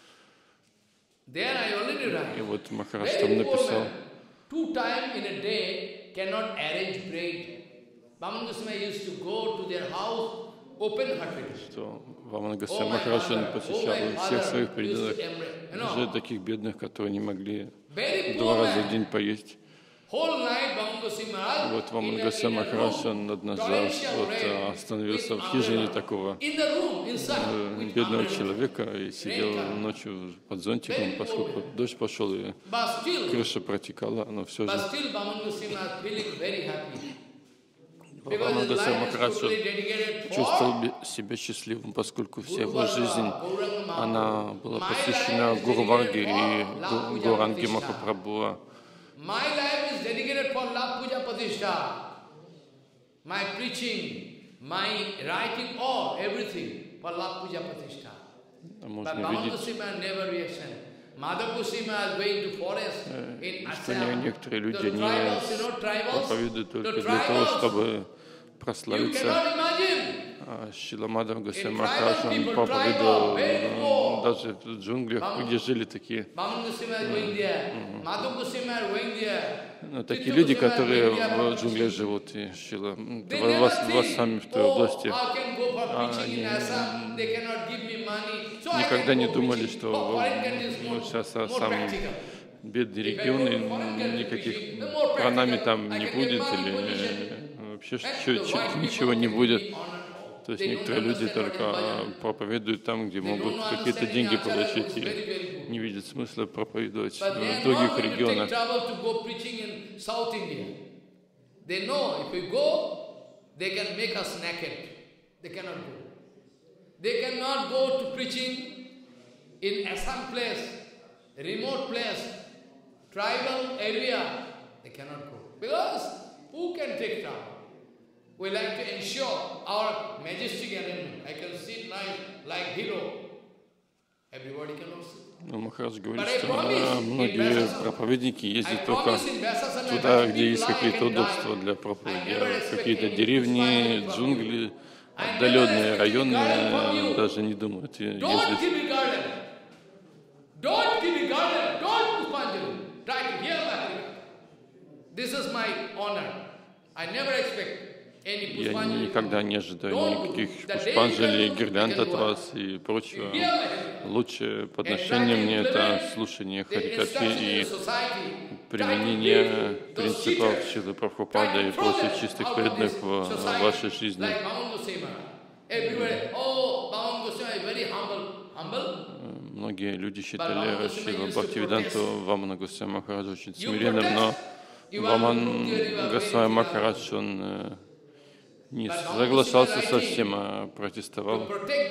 S2: И вот Махарадж там написал, что Вамана Госвами Махарадж он посещал всех своих преданных, даже таких бедных, которые не могли два раза в день поесть. Вот Вамана Госвами Махарадж он однажды вот, остановился в хижине такого бедного человека и сидел ночью под зонтиком, поскольку дождь пошел и крыша протекала, но все же Вамана Госвами Махарадж чувствовал себя счастливым, поскольку вся его жизнь она была посвящена Гуру Варге и Гауранге Махапрабху. Можно видеть, что некоторые люди не проповедуют только для того, чтобы прославиться. Шрила Мадхава Госвами Махарадж он проповедовал даже в джунглях, где жили такие ну, такие люди, которые в джунглях живут. И Шрила вас, вас сами в той области, они никогда не думали, что ну, сейчас самый бедный регион, и никаких пранами там не будет, или вообще ничего не будет. То есть некоторые люди только проповедуют там, где могут какие-то деньги получить, и не видят смысла проповедовать в других регионах.
S1: They cannot go to preaching in Assam place, remote place, tribal area. They cannot go. Because who can take travel? We like to ensure our majestic arrangement. I can sit nice like hero. Everybody cannot sit.
S2: Махарадж говорит, что многие проповедники ездят только туда, где есть какие-то удобства для проповеди. Какие-то деревни, джунгли, отдаленные районы даже не думают ездить. Я никогда не ожидаю никаких пушпанджали, гирлянд от вас и прочего. Лучшее подношение мне — это слушание Харикатхи и применение принципов Шрилы Прабхупады и прочих чистых преданных в вашей жизни. Многие люди считали Шрилу Бхактивиданту Вамана Госвами Махараджа очень смиренным, но Ваман Госвами Махарадж, он не соглашался совсем, а протестовал.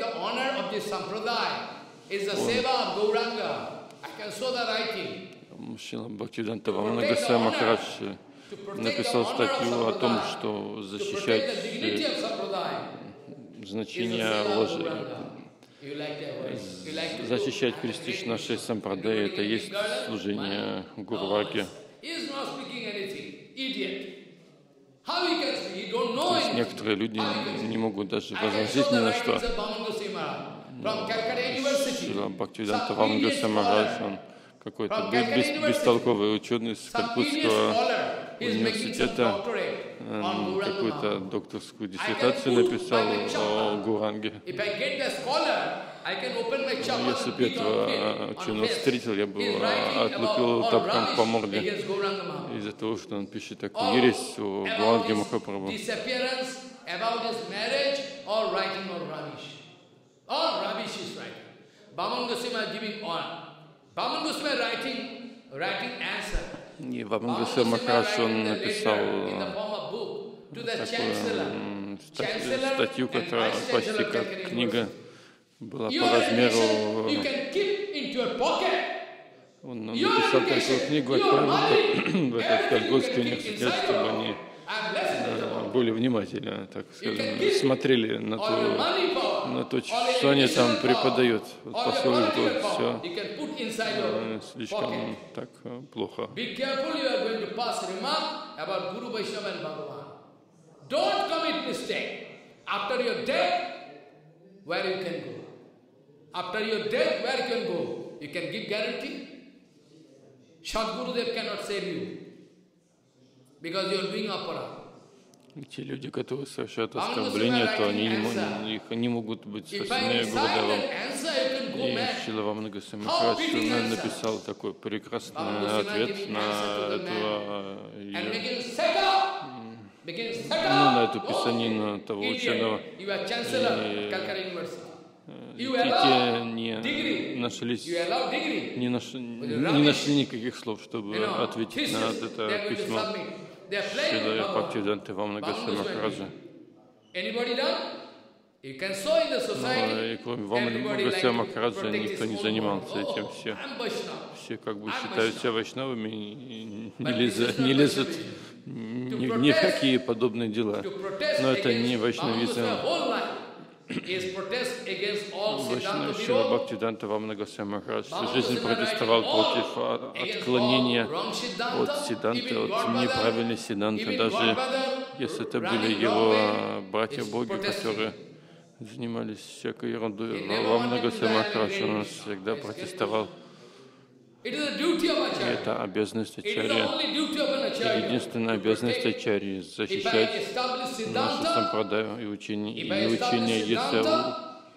S2: Шрила Бхактивиданта Вамана Госвами Махарадж написал статью о том, что защищать значение ложи, Защищать престиж нашей сампрадаи — это есть служение Гуру Варге. То есть некоторые люди не могут даже возразить ни на что. Шрила Бхактивиданта Вамана Госвами Махарадж, он какой-то бестолковый ученый с Калькутского университета, какую-то докторскую диссертацию написал о Гуранге. Если бы этого ученого встретил, я бы отлупил тапком по морде из-за того, что он пишет такую ересь о Гуранге Махапрабху. И Вамана Госвами Махарадж, он написал такую статью, которая почти как книга была по размеру. Он написал такую книгу, отправил в этот Калькутский университет, чтобы они более внимательно, так скажем, смотрели на то, на то, что они там преподают. Вот поскольку все слишком так плохо.
S1: After your death, where you can go? You can give guarantee? Sadgurudev cannot save you because you are doing aparadha.
S2: Те люди, которые совершают оскорбления, то они не, их не могут быть спасены Гурудевом. И Шрила Вамана Госвами Махарадж написал такой прекрасный ответ на этого, ну, на эту писанину того ученого. И те не нашлись, не, наш, не нашли никаких слов, чтобы ответить на это письмо Шрилы Бхактивиданты Вамана Госвами Махараджа. Но и кроме Вамана Госвами Махараджа никто не занимался этим. Все, все как бы считают себя вайшнавами и не лезут, не лезут ни, ни в какие подобные дела. Но это не вайшнавизм. Шрила Бхактивиданта Вамана Госвами Махарадж всю жизнь протестовал против отклонения от сиданты, от неправильной сиданты, даже если это были его братья-боги, которые занимались всякой ерундой. Вамана Госвами Махарадж, он всегда протестовал. И это обязанность ачарьи. Единственная обязанность ачарьи — защищать нашу сампрадаю и учение, и учение Есаву.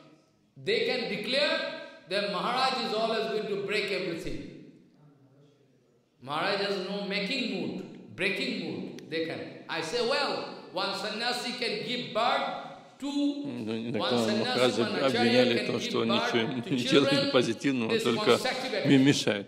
S2: Ну, иногда Махараджа обвиняли в том, что он ничего не делает позитивного, только мешает.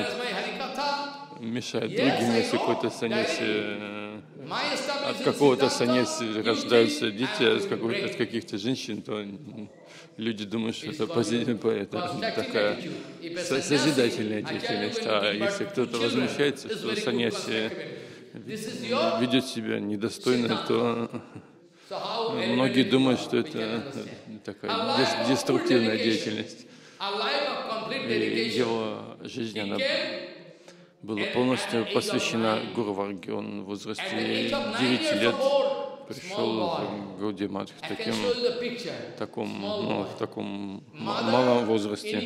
S2: Мешает другим, если какой-то саньяси, от какого-то саньяси рождаются дети, от каких-то женщин, то люди думают, что это, позитивная, это такая созидательная деятельность. А если кто-то возмущается, что саньяси ведет себя недостойно, то многие думают, что это такая деструктивная деятельность. И его жизнь, она была полностью посвящена Гуру Варге. Он в возрасте девяти лет пришел в Гаудия Мат в таким, таком, ну, в таком малом возрасте.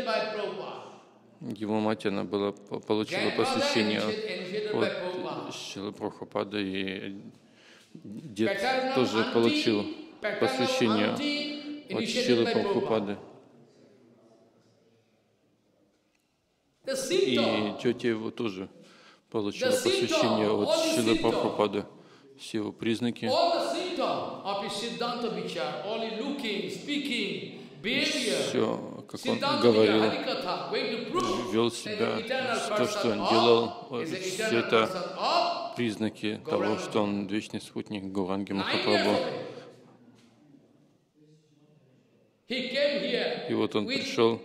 S2: Его мать, она была, получила посвящение от Шрилы Прабхупады, и дед тоже получил посвящение от Шрилы Прабхупады. И тетя его тоже получила посвящение от Шрилы Прабхупады. Все его признаки, все, как он говорил, вел себя, то, что он делал, все это признаки того, что он вечный спутник Гауранги Махапрабху. И вот он пришел,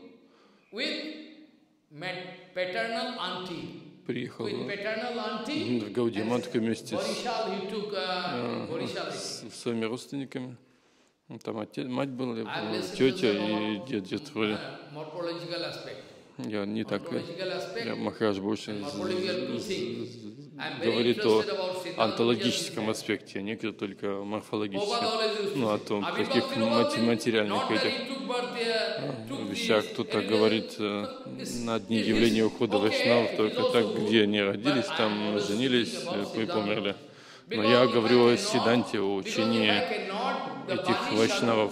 S2: приехал в Гаудия Мат вместе с, с своими родственниками. Там отец, мать была, тетя и дед, дед вроде. Я не так, я, Махарадж больше говорит о онтологическом аспекте, а некоторые только морфологическом, ну, о том, таких материальных этих вещах. Кто-то говорит на дни явления ухода вайшнавов, только так, где они родились, там женились и померли. Но я говорю о седанте, о учении этих вайшнавов.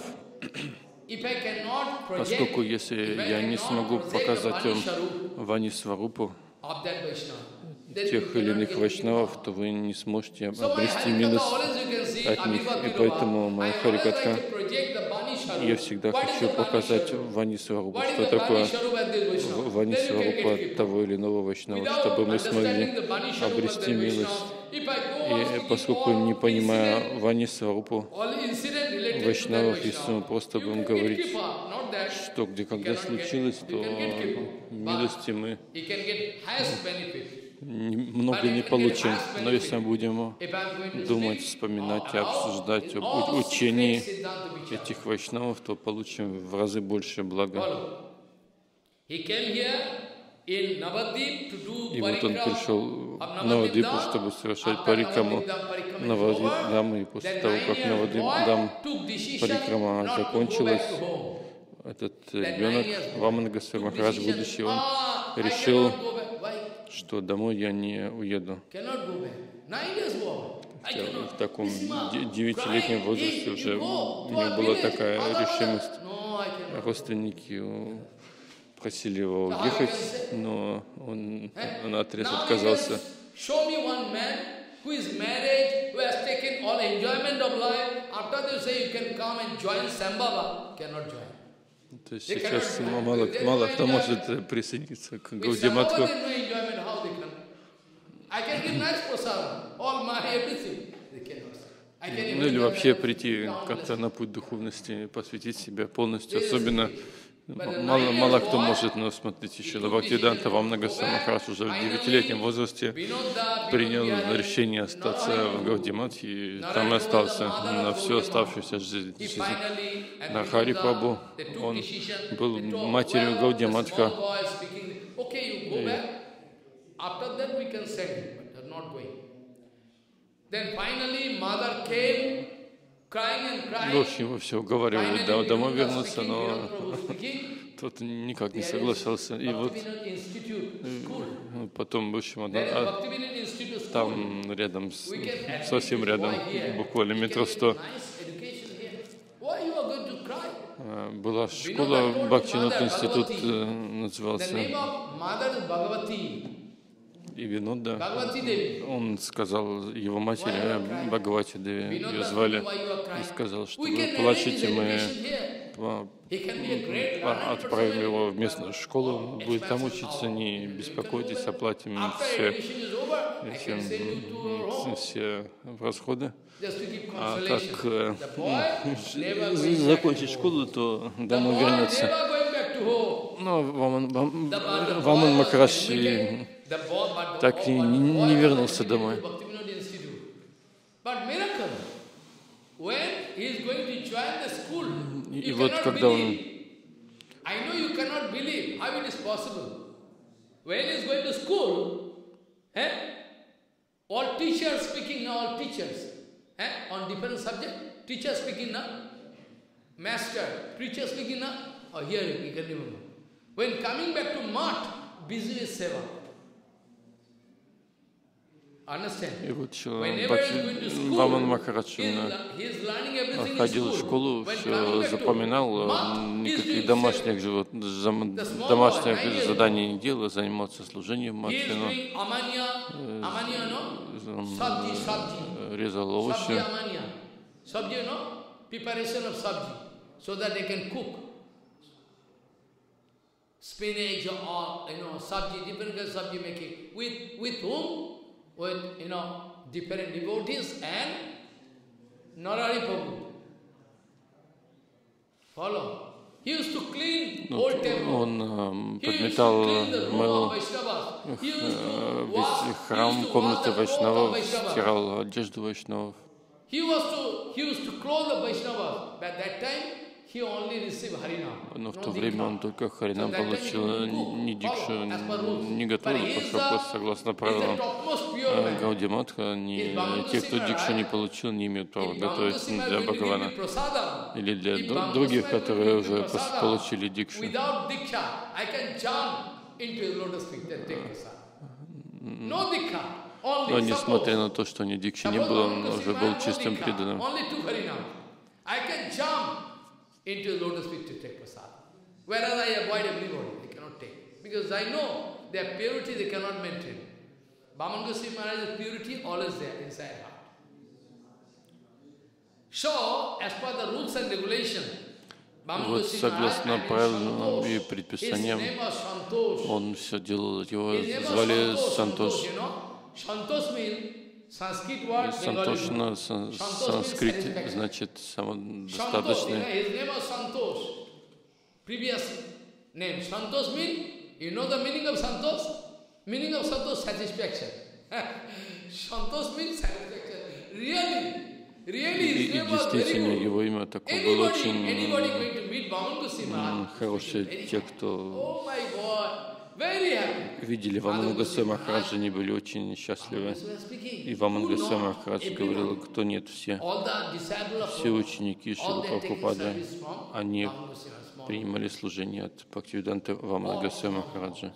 S2: Поскольку если я не смогу показать вам Вани-сварупу тех или иных вайшнавов, то вы не сможете обрести милость от них. И поэтому моя Харикатха, я всегда хочу показать Вани-сварупу, что такое Вани-сварупа того или иного вайшнава, чтобы мы смогли обрести милость. И поскольку не понимая Вани-сварупу вайшнавов, если мы просто будем говорить, что где когда случилось, то милости мы много не получим. Но если мы будем думать, вспоминать и обсуждать об учении этих вайшнавов, то получим в разы больше блага. И вот он пришел в Навадвипу, чтобы совершать парикраму Навадвипдамы. И после того, как Навадвипдам парикрама закончилась, этот ребенок, Вамана Госвами Махарадж, будущий, он решил, что домой я не уеду. В таком девятилетнем возрасте уже у него была такая решимость. Родственники просили его уехать, но он наотрез отказался. То есть сейчас мало, мало кто может присоединиться к Гаудия-матху. Ну или вообще прийти как-то на путь духовности, посвятить себя полностью, особенно мало, мало кто может, но смотрите, еще Бхактивиданта Вамана Госвами Махарадж уже в девятилетнем возрасте принял решение остаться в Гаудия-матхе и там и остался на всю оставшуюся жизнь. Нархари Прабху, он был матерью Гаудия-матха. Дочь его все уговаривали, да, домой вернуться, но тот никак не соглашался. И вот потом, в общем, там рядом, совсем рядом, буквально метров сто, была школа, Бхактивинода институт назывался. И Винода, он сказал его матери, Бхагавати Деви, ее звали, и сказал, что вы плачете, мы отправим его в местную школу, он будет там учиться, не беспокойтесь, оплатим все, все, все расходы. А как ну, закончить школу, то домой вернется. Но Ваман, Ваман Махарадж так и не вернулся домой. И вот когда он
S1: When coming back to Math, busy with seva.
S2: И вот Ваман Махарадж ходил в школу, все запоминал, никаких домашних, живот, домашних заданий не делал, занимался служением матери, резал овощи.
S1: Spinach or, you know, sabji, different kinds of sabji making. With, with whom? With, you know, different devotees and Narari Prabhu. Follow? He used to clean old temple.
S2: Он подметал, мыл весь храм, комнаты вайшнавов, стирал одежду вайшнавов. Но в то время он только Харинам получил, ни дикшу, ни готову, пошел просто согласно правилам Гаудия Матха, ни те, кто дикшу не получил, не имеют права готовить для Бхагавана или для других, которые уже получили дикшу. Но несмотря на то, что ни дикши не было, он уже был чистым преданным.
S1: Into lotus feet to take prasad. Whereas I avoid everybody, I cannot take. Because I know their purity they cannot maintain. Bhaman Goswami Maharaj's purity always there inside heart. So, as per the rules and regulations,
S2: вот согласно правилам и предписаниям, он все делал, его звали Сантош. Сантош на санскрите значит самодостаточный. И действительно его имя такое было очень хорошее. Те, кто видели Вамана Госвами Махараджа, они были очень счастливы. И Вамана Госвами Махарадж говорил, кто нет, все, все ученики Шрила Прабхупады, они принимали служение от Бхактивиданта Вамана Госвами Махараджа.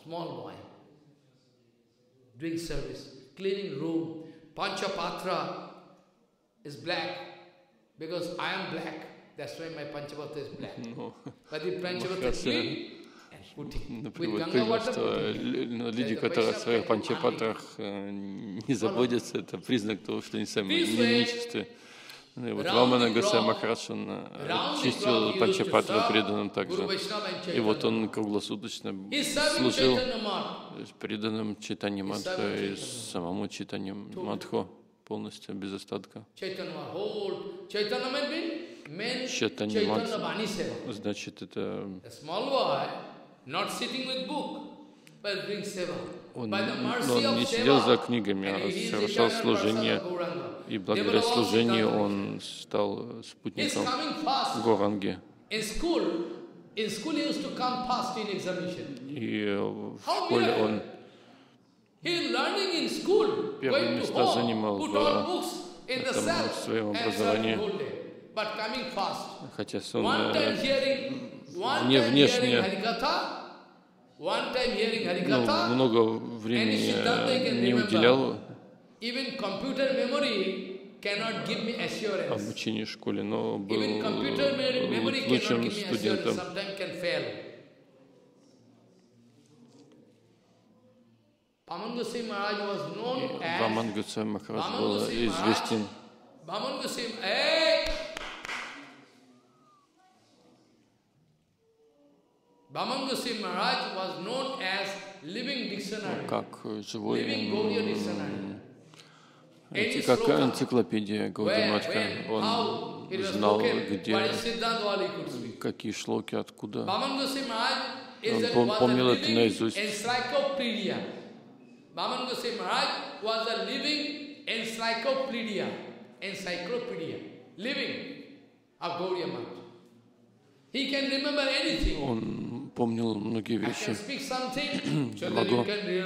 S1: Is black because I am black. That's why my Panchapatra is black. No. But the Panchapatra is clean.
S2: Например, что люди, которые о своих панчапатрах не заботятся, это признак того, что они сами нечистые. Вот Вамана Госвами Махарадж, он чистил панчапатру преданным также. И вот он круглосуточно служил преданным Чайтанья Мадху и самому Чайтанью Мадху полностью, без остатка. Чайтанья Мадху, значит, это он, но он не сидел за книгами, а совершал служение, и благодаря служению он стал спутником Гауранги. И в школе он первые места занимал в, этом, в своем образовании, хотя он вне, внешне ну, много времени не уделял обучению в школе, но был лучшим студентом. Ваман Госвами Махарадж был известен.
S1: Bhaman Goswami Maharaj was known as living dictionary.
S2: Как живой, как энциклопедия Гаудия Матха. Он знал, где, какие шлоки, откуда. Он помнил это наизусть.
S1: Bhaman Goswami Maharaj was a living encyclopedia, encyclopedia, living of Gaudiya Math. He can remember anything.
S2: Он помнил многие вещи. Могу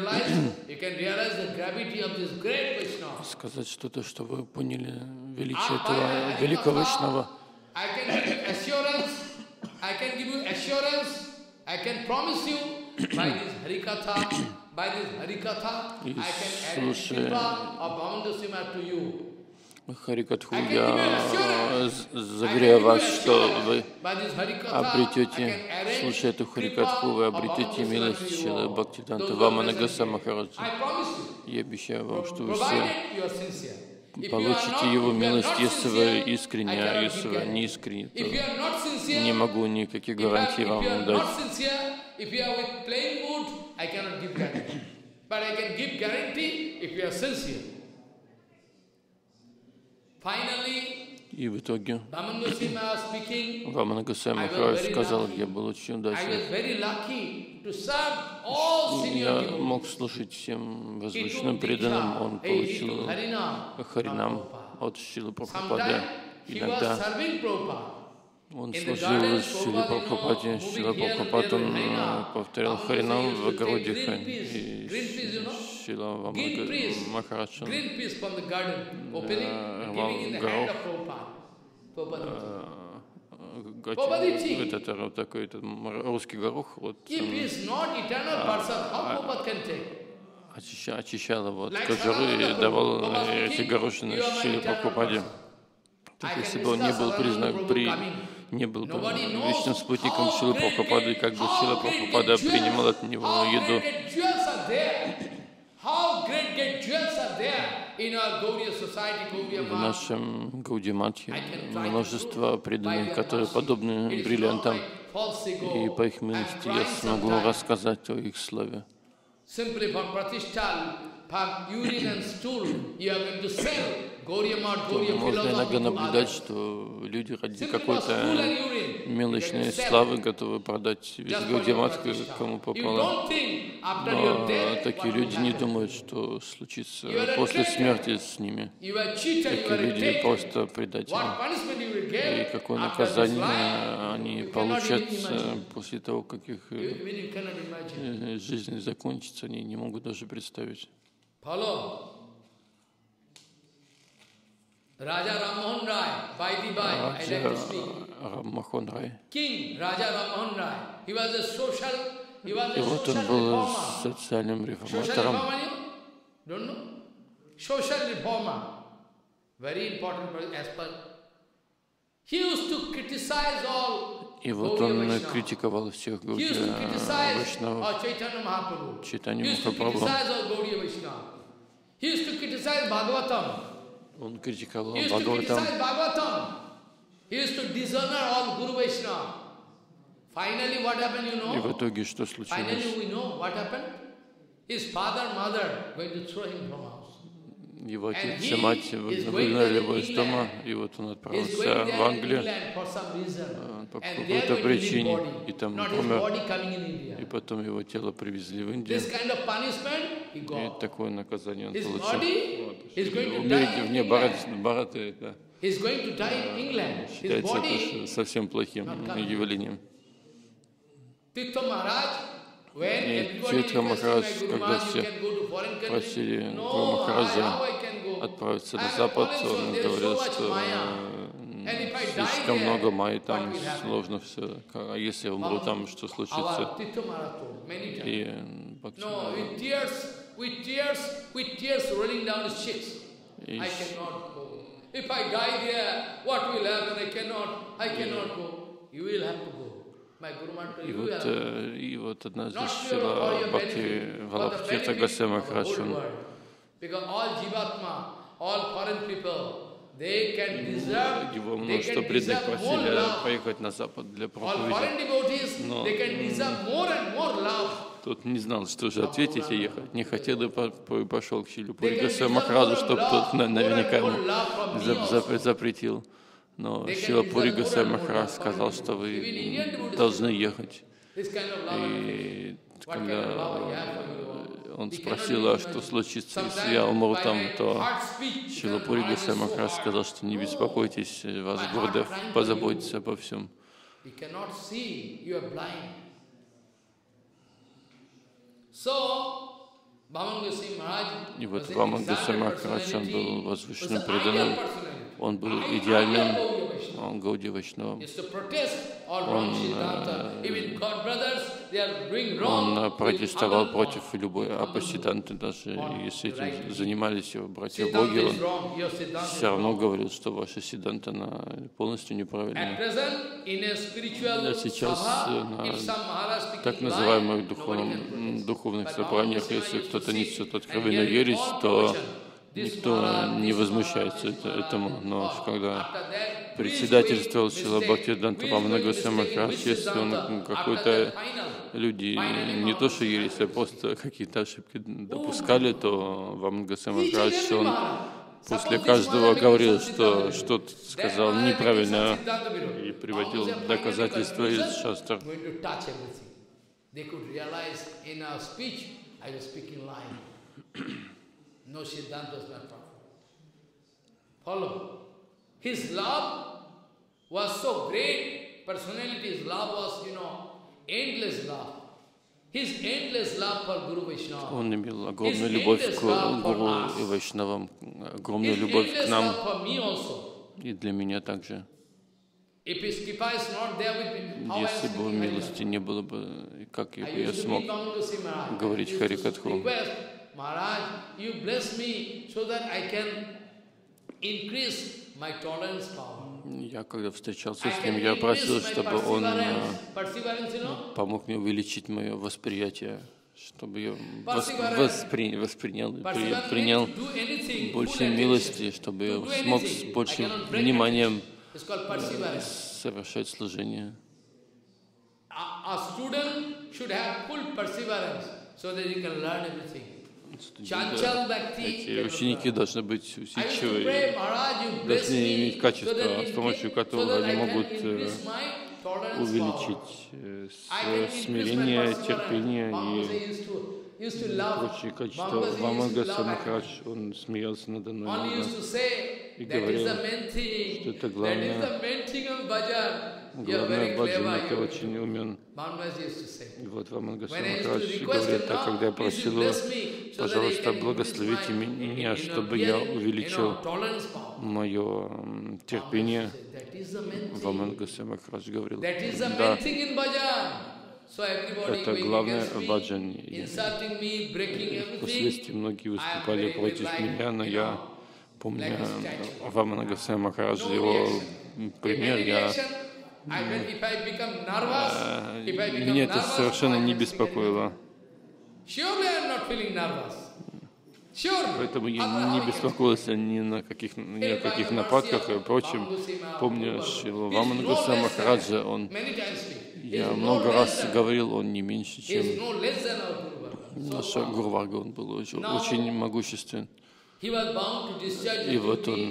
S2: сказать что-то, что вы поняли величие этого великого Вайшнава. И слушая Харикатху, я заверяю вас, что вы обретете, слушая эту Харикатху, вы обретете милость Шрилы Бхактивиданта Вамана Госвами Махараджа. Я обещаю вам, что вы все получите его милость, если вы искренне, а если вы не искренне, то не могу никаких гарантий вам дать. И в итоге Вамана Госвами Махарадж сказал, я был очень удачлив. Я мог служить всем возвышенным преданным. Он получил Харинам от Шрилы Прабхупады. иногда он служил Шриле Прабхупаде. Шрила Прабхупада повторял Харинам в огороде Хань. И Шрила Махарадж рвал горох. Это такой это русский горох. Вот, очищал его от кожуры и давал эти горошины Шриле Прабхупаде. Так, если бы он не был признак при не был бы вечным спутником Шрилы Прабхупады, как бы Шрила Прабхупада принимал от него еду. В нашем Гаудия-матхе множество преданных, которые подобны бриллиантам, и по их милости я смогу рассказать о их славе. Можно иногда наблюдать, что люди ради какой-то мелочной славы готовы продать весь Гаудия-мат, кому попало. Но такие люди не думают, что случится после смерти с ними. Такие люди просто предатели. И какое наказание они получат после того, как их жизнь закончится, они не могут даже представить.
S1: Raja Rammohan Rai, by the by, I like to speak.
S2: Раммохан Рай.
S1: King Raja Rammohan Rai. He was a social, he was
S2: И
S1: a
S2: вот он
S1: social
S2: был
S1: reformer.
S2: социальным
S1: Social
S2: реформатором.
S1: reformer, you don't know? Social reformer, very important aspect. He used to criticize all.
S2: И вот он критиковал всех
S1: He used to criticize
S2: Вайшнавов,
S1: Chaitanya Mahaprabhu.
S2: Chaitanya
S1: He used to
S2: Mahaprabhu.
S1: criticize all Gaudiya Vaishnava. He used to criticize Bhagavatam.
S2: Он критиковал
S1: He used to
S2: Бхагаватам.
S1: criticize Bhagavatam. He used to dishonor all Guru Vaishnava. Finally, what happened, you
S2: И в
S1: know?
S2: итоге что случилось?
S1: Finally, we know what happened. His father, mother, going to throw him from house.
S2: Его отец и мать выгнали его из дома, и вот он
S1: He's
S2: отправился
S1: going
S2: в
S1: there in
S2: Англию
S1: England for some reason.
S2: по
S1: And they are
S2: какой-то
S1: going to his
S2: причине, и
S1: body,
S2: там
S1: not his
S2: умер.
S1: body coming in India.
S2: И потом его тело привезли в Индию,
S1: This kind of punishment, he
S2: и
S1: got.
S2: такое наказание он
S1: His
S2: получил.
S1: body
S2: Вот.
S1: is going to
S2: Умереть
S1: die in
S2: вне
S1: England.
S2: Бхараты, да,
S1: He's going to die in England. His
S2: считается
S1: body.
S2: это совсем плохим явлением.
S1: Tirtha Maharaj, when
S2: И
S1: everybody
S2: Тиртха
S1: requested
S2: Махарадж,
S1: my Guru
S2: когда
S1: Maharaj, you
S2: все
S1: can go to foreign country.
S2: просили Гуру
S1: No, I,
S2: Махараджа
S1: how I can go?
S2: отправиться на
S1: I am
S2: Запад,
S1: fallen, so
S2: он
S1: there is
S2: говорил,
S1: so much
S2: что
S1: Maya.
S2: э,
S1: And if I die
S2: слишком
S1: there,
S2: много майи,
S1: what
S2: там
S1: will happen?
S2: сложно все. А если я умру там, что случится?
S1: Our Tirtha Maharaj told many times.
S2: И Бхакти-
S1: No, with tears, with tears, with tears rolling down his cheeks.
S2: И
S1: I cannot go. If I die there, what will happen? I cannot, I cannot go. You will have to go. My Guru Maharaj,
S2: И
S1: you will
S2: вот,
S1: have to go.
S2: э, и вот однажды
S1: Not for
S2: Шрила
S1: your
S2: Бхакти
S1: benefit, for the
S2: Валабхатиртха
S1: benefit
S2: Госвами
S1: of the
S2: Махарадж,
S1: whole
S2: он
S1: world. Because all Jivatma, all foreign people, they can deserve,
S2: его
S1: they
S2: множество
S1: can
S2: преданных
S1: deserve more
S2: просили
S1: love.
S2: поехать на Запад для
S1: All
S2: проповеди.
S1: foreign devotees,
S2: Но
S1: they can deserve more and more love.
S2: тот не знал, что же ответить и ехать. Не хотел и по- по- пошел к Шриле Пури Госвами Махараджу, чтобы тот на- наверняка ему за- за- запретил. Но Шрила Пури Госвами Махарадж сказал, что вы должны ехать.
S1: This kind of love.
S2: И
S1: What kind of
S2: когда
S1: love I have for you?
S2: он
S1: We cannot
S2: спросил, а
S1: even-
S2: что случится, если
S1: Sometimes
S2: я умру
S1: by
S2: там,
S1: my
S2: то
S1: hard speech,
S2: Шрила
S1: then
S2: Пури
S1: Maharaj is
S2: Госвами
S1: so
S2: Махарадж
S1: hard.
S2: сказал, что не
S1: No.
S2: беспокойтесь, ваш
S1: My
S2: Гурдев
S1: heart crying for
S2: позаботится обо всем.
S1: We cannot see, you are blind. So, Bhaman Goswami Maharaj
S2: И вот
S1: was an
S2: Бхаман
S1: exalted
S2: Госвами Махарадж, он был
S1: personality,
S2: возвышенным
S1: was an
S2: преданным,
S1: ideal personality.
S2: он был
S1: Ideal
S2: идеальным,
S1: Gaudiya Vaishnava.
S2: он Гауди Вайшнавом.
S1: Used to protest all wrong Siddhanta. Even God brothers, they are doing wrong.
S2: Он э,
S1: with
S2: протестовал
S1: other
S2: против
S1: gods.
S2: любой
S1: With other
S2: апосиданты, даже
S1: gods.
S2: если этим
S1: Right.
S2: занимались его братья
S1: Siddhanta
S2: Боги,
S1: is
S2: он
S1: wrong, your Siddhanta is
S2: все равно
S1: wrong.
S2: говорил, что ваша сиданта она полностью
S1: At
S2: неправильная.
S1: present, in a spiritual
S2: Да, сейчас,
S1: sabha,
S2: э,
S1: if some Maharaj speaking
S2: Так
S1: lie,
S2: называемых
S1: nobody
S2: духовном-
S1: can protest.
S2: духовных
S1: But
S2: собраниях,
S1: Bhagavan
S2: если
S1: Goswami used
S2: кто-то
S1: to
S2: несет
S1: see and
S2: откровенную
S1: hearing
S2: ересь,
S1: all
S2: то
S1: promotion. This
S2: никто
S1: Maharaj,
S2: не
S1: this
S2: возмущается
S1: Maharaj, this
S2: это- этому.
S1: Maharaj.
S2: Но
S1: Oh,
S2: когда
S1: after that,
S2: председательствовал
S1: who is
S2: Шрила
S1: going
S2: Бхактивиданта
S1: mistake?
S2: Вамана
S1: Who is going
S2: Госвами
S1: mistake in
S2: Махарадж,
S1: which
S2: если он
S1: Siddhanta?
S2: какой-то
S1: After that, final.
S2: люди
S1: Finally,
S2: не то
S1: Maharaj
S2: что ересь, а просто какие-то ошибки допускали, то Вамана Госвами
S1: Each and
S2: Махарадж,
S1: every
S2: он
S1: Maharaj.
S2: после
S1: Suppose this
S2: каждого
S1: Maharaj
S2: говорил,
S1: making some
S2: что
S1: Siddhanta
S2: что-то
S1: Viroth.
S2: сказал
S1: That Maharaj making
S2: неправильно,
S1: some Siddhanta Viroth.
S2: и приводил
S1: All those
S2: доказательства
S1: final
S2: из
S1: conclusion,
S2: шастр.
S1: going to touch everything. They could realize in our speech, I was speaking lying. No Siddhanta is not proper. Follow. His love was so great, personality's love was, you know, endless love. His endless love for Guru Vaishnava.
S2: Он имел огромную любовь к Гуру и Вайшнавам, огромную любовь к нам и для меня также. Если бы милости не было бы, как я смог говорить Харикатху? Я, когда встречался с ним, я просил, чтобы он помог мне увеличить мое восприятие, чтобы я воспри, воспринял, при, принял больше милости, чтобы я смог с большим вниманием совершать служение. Эти ученики должны быть усидчивы, должны иметь качество, с помощью которого они могут увеличить смирение, терпение и прочие качества. Вамангаса Махарадж, он смеялся надо мной и говорил, что это главное, главное в баджане, это очень умен. И вот Вамангаса Махарадж говорит, так, когда я просил его, пожалуйста, благословите меня, чтобы я увеличил мое терпение. Вамангаса Махарадж говорил, да, это главное в баджане. Впоследствии многие выступали против меня, но я, помня Вамангаса Махараджа, его пример, я, меня это совершенно не беспокоило. Поэтому я не беспокоился ни на каких, ни о каких нападках и прочем. Помню, что Вамангаса Махараджа, он, я много раз говорил, он не меньше, чем наш Гуру Варга, он был очень, очень могуществен. И вот он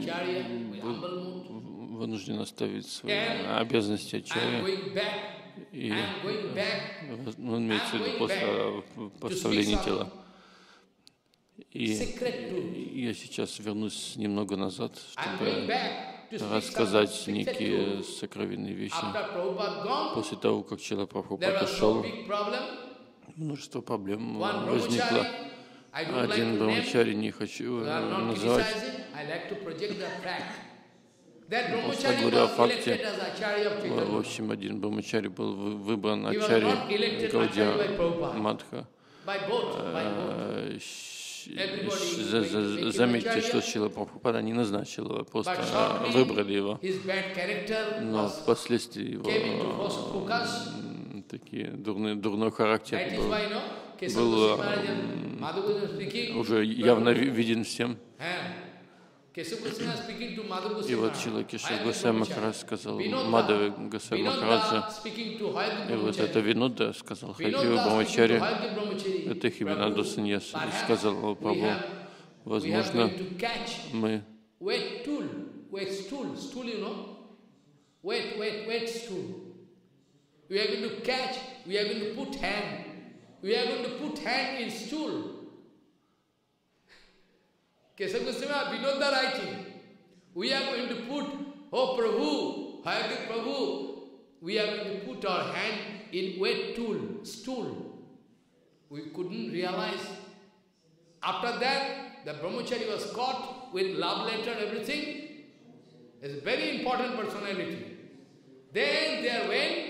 S2: был вынужден оставить свои обязанности ачарьи. И он имеется в виду после поставления тела. И я сейчас вернусь немного назад, чтобы рассказать некие сокровенные вещи. После того, как Чрила Прабхупад ушел, множество проблем возникло. Один брамачари, не хочу называть, просто говоря о факте, в общем, один брамачари был выбран ачарьей Гаудия Мадха. Заметьте, что Чрила Прабхупада не назначил его, просто выбрали его. Но впоследствии его такие дурный, дурной характер был, был уже явно виден всем. И вот Чрила Кешава Госвами Махарадж сказал Мадхаве Госвами Махараджа, и вот это Винуда сказал Хайгрива Брамачари, это Хибинада Саньяса, и сказал О Прабху, возможно, мы
S1: Kesava Goswami, Vinoda writing, we are going to put, oh Prabhu, Hayagriva Prabhu, we are going to put our hand in wet tool, stool. We couldn't realize. After that, the brahmachari was caught with love letter, everything. It's a very important personality. Then there went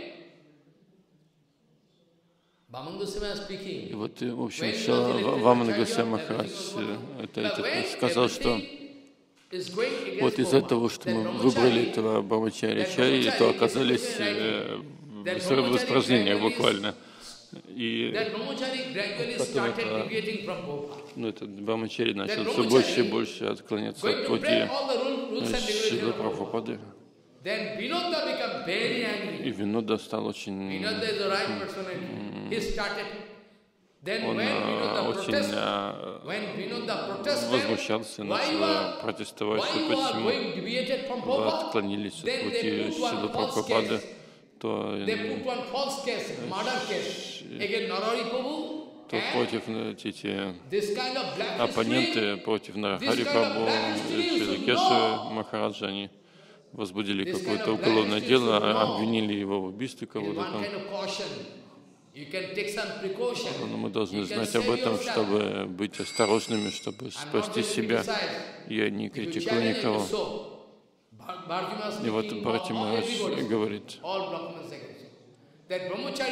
S2: И вот, в общем, Вамана Госвами Махарадж сказал, что вот из-за того, что мы выбрали этого Брамачарья Ачарьи, то оказались в испражнениях буквально. И потом это, ну, этот Брамачарья начал все больше и больше отклоняться от пути Чрилы Прабхупады. И Винода стал очень, он очень возмущался, начал протестовать, что почему вы отклонились от пути Чрилы Прабхупады, то, кто против эти оппоненты против Нарахари Прабху, Шрикеши Махараджа, они возбудили какое-то уголовное дело, обвинили его в убийстве кого-то там. Но мы должны знать об этом, чтобы быть осторожными, чтобы спасти себя. Я не критикую никого. И вот Бхарати Махарадж говорит, эти